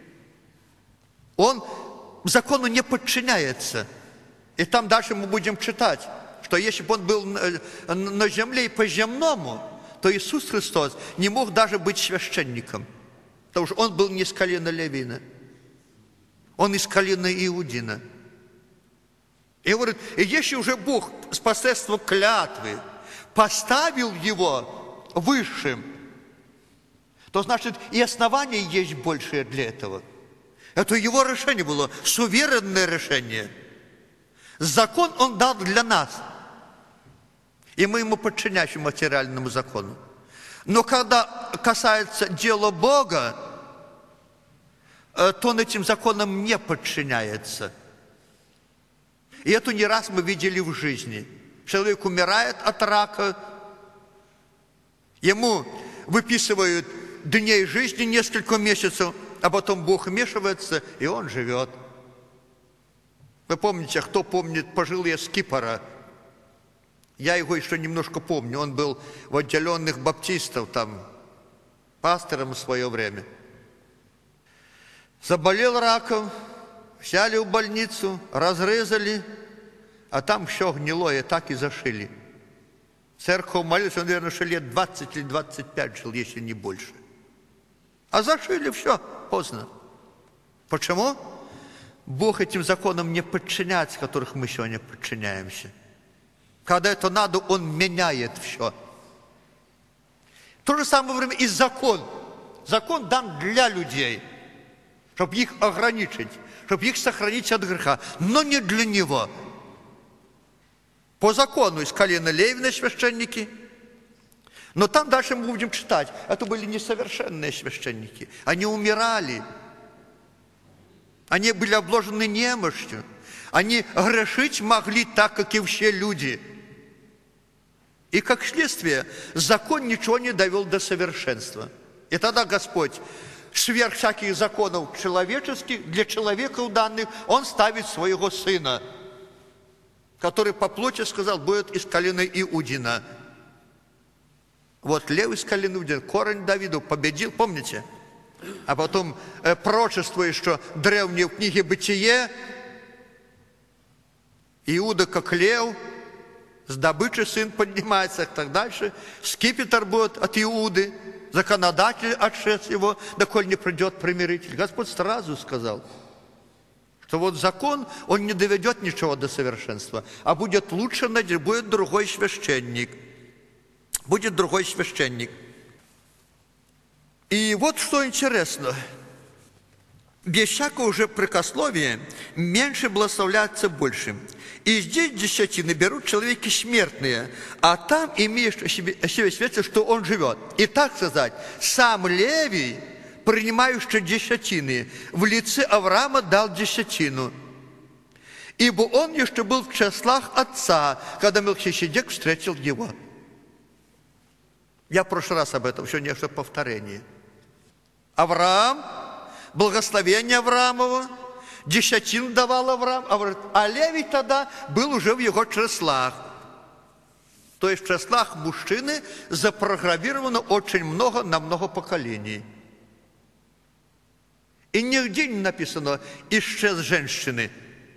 он закону не подчиняется. И там дальше мы будем читать, что если бы он был на земле и по-земному, то Иисус Христос не мог даже быть священником. Потому что он был не из колена Левина, он из колена Иудина. И говорит, и если уже Бог с посредством клятвы поставил его высшим, то значит и основания есть большее для этого. Это его решение было, суверенное решение. Закон он дал для нас, и мы ему подчиняемся материальному закону. Но когда касается дела Бога, то он этим законам не подчиняется. И это не раз мы видели в жизни. Человек умирает от рака, ему выписывают дней жизни несколько месяцев, а потом Бог вмешивается, и он живет. Вы помните, кто помнит пожилые Скипора? Я его еще немножко помню. Он был в отделенных баптистов, там, пастором в свое время. Заболел раком, взяли в больницу, разрезали, а там все гнилое, так и зашили. Церковь молился, он, наверное, что лет двадцать или двадцать пять жил, если не больше. А зашили, все, поздно. Почему? Бог этим законам не подчиняется, которых мы сегодня подчиняемся. Когда это надо, Он меняет все. В то же самое время и закон. Закон дан для людей, чтобы их ограничить, чтобы их сохранить от греха, но не для Него. По закону из колена Левина священники, но там дальше мы будем читать, это были несовершенные священники, они умирали, они были обложены немощью, они грешить могли так, как и все люди. И как следствие, закон ничего не довел до совершенства. И тогда Господь сверх всяких законов человеческих, для человека данных, Он ставит своего Сына, который по плоти сказал, будет из колена Иудина. Вот Лев из колена Иудина, корень Давиду, победил, помните? А потом э, пророчествует, что древние в книге «Бытие» Иуда как лев, с добычи сын поднимается, и так дальше. Скипетр будет от Иуды, законодатель отшец его, доколе не придет примиритель. Господь сразу сказал, что вот закон, он не доведет ничего до совершенства, а будет лучше, будет другой священник. Будет другой священник. И вот что интересно. Без всякого уже прикословия меньше благословляется больше. И здесь десятины берут человеки смертные, а там имеешь о себе, о себе свидетельство, что он живет. И так сказать, сам Левий, принимающий десятины, в лице Авраама дал десятину. Ибо он еще был в числах отца, когда Мелхиседек встретил его. Я в прошлый раз об этом, еще нечто повторение. Авраам, благословение Авраамова, десятину давал Авраам, а Левий тогда был уже в его числах. То есть в числах мужчины запрограммировано очень много на много поколений. И нигде не написано «исчез женщины».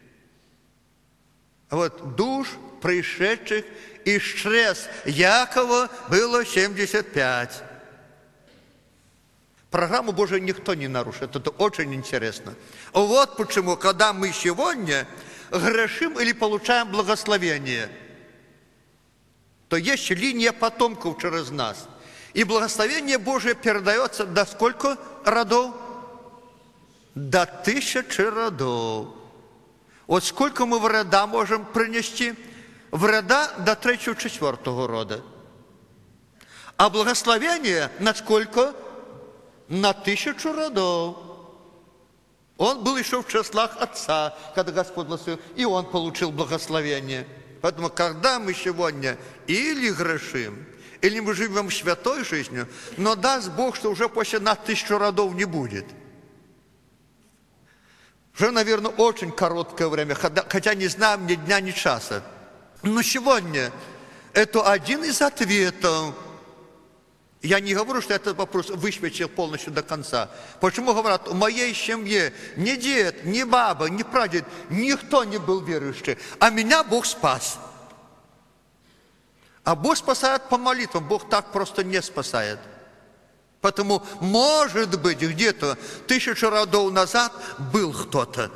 Вот душ пришедших исчез Якова было семьдесят пять. Программу Божию никто не нарушит. Это очень интересно. Вот почему, когда мы сегодня грешим или получаем благословение, то есть линия потомков через нас. И благословение Божие передается до сколько родов? До тысячи родов. Вот сколько мы вреда можем принести? Вреда до третьего-четвертого рода. А благословение на сколько? На тысячу родов. Он был еще в числах отца, когда Господь благословил, и он получил благословение. Поэтому, когда мы сегодня или грешим, или мы живем святой жизнью, но даст Бог, что уже после нас тысячу родов не будет. Уже, наверное, очень короткое время, хотя не знаем ни дня, ни часа. Но сегодня это один из ответов. Я не говорю, что этот вопрос высветил полностью до конца. Почему говорят, в моей семье ни дед, ни баба, ни прадед, никто не был верующий, а меня Бог спас. А Бог спасает по молитвам, Бог так просто не спасает. Поэтому, может быть, где-то тысячу родов назад был кто-то.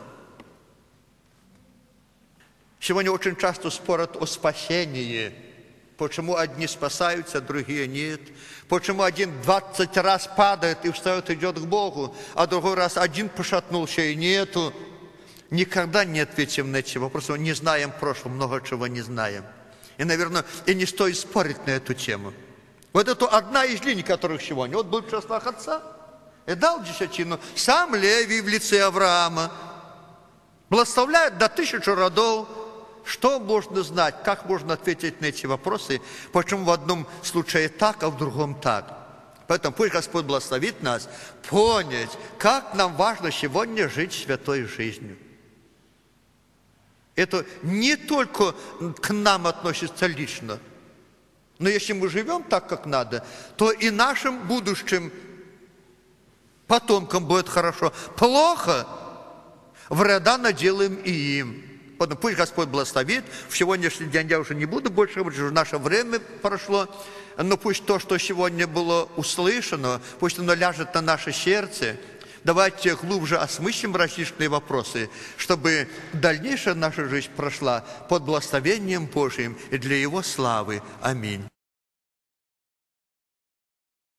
Сегодня очень часто спорят о спасении. Почему одни спасаются, другие нет? Почему один двадцать раз падает и встает, идет к Богу, а другой раз один пошатнулся и нету? Никогда не ответим на эти вопросы. Не знаем прошлого, много чего не знаем. И, наверное, и не стоит спорить на эту тему. Вот это одна из линий, которых сегодня. Вот был в числах отца и дал десятину. Сам Левий в лице Авраама благословляет до тысячи родов. Что можно знать, как можно ответить на эти вопросы, почему в одном случае так, а в другом так. Поэтому пусть Господь благословит нас понять, как нам важно сегодня жить святой жизнью. Это не только к нам относится лично, но если мы живем так, как надо, то и нашим будущим потомкам будет хорошо. Плохо, вреда наделаем и им. Поэтому пусть Господь благословит. В сегодняшний день я уже не буду больше говорить, уже наше время прошло. Но пусть то, что сегодня было услышано, пусть оно ляжет на наше сердце. Давайте глубже осмыслим различные вопросы, чтобы дальнейшая наша жизнь прошла под благословением Божиим и для Его славы. Аминь.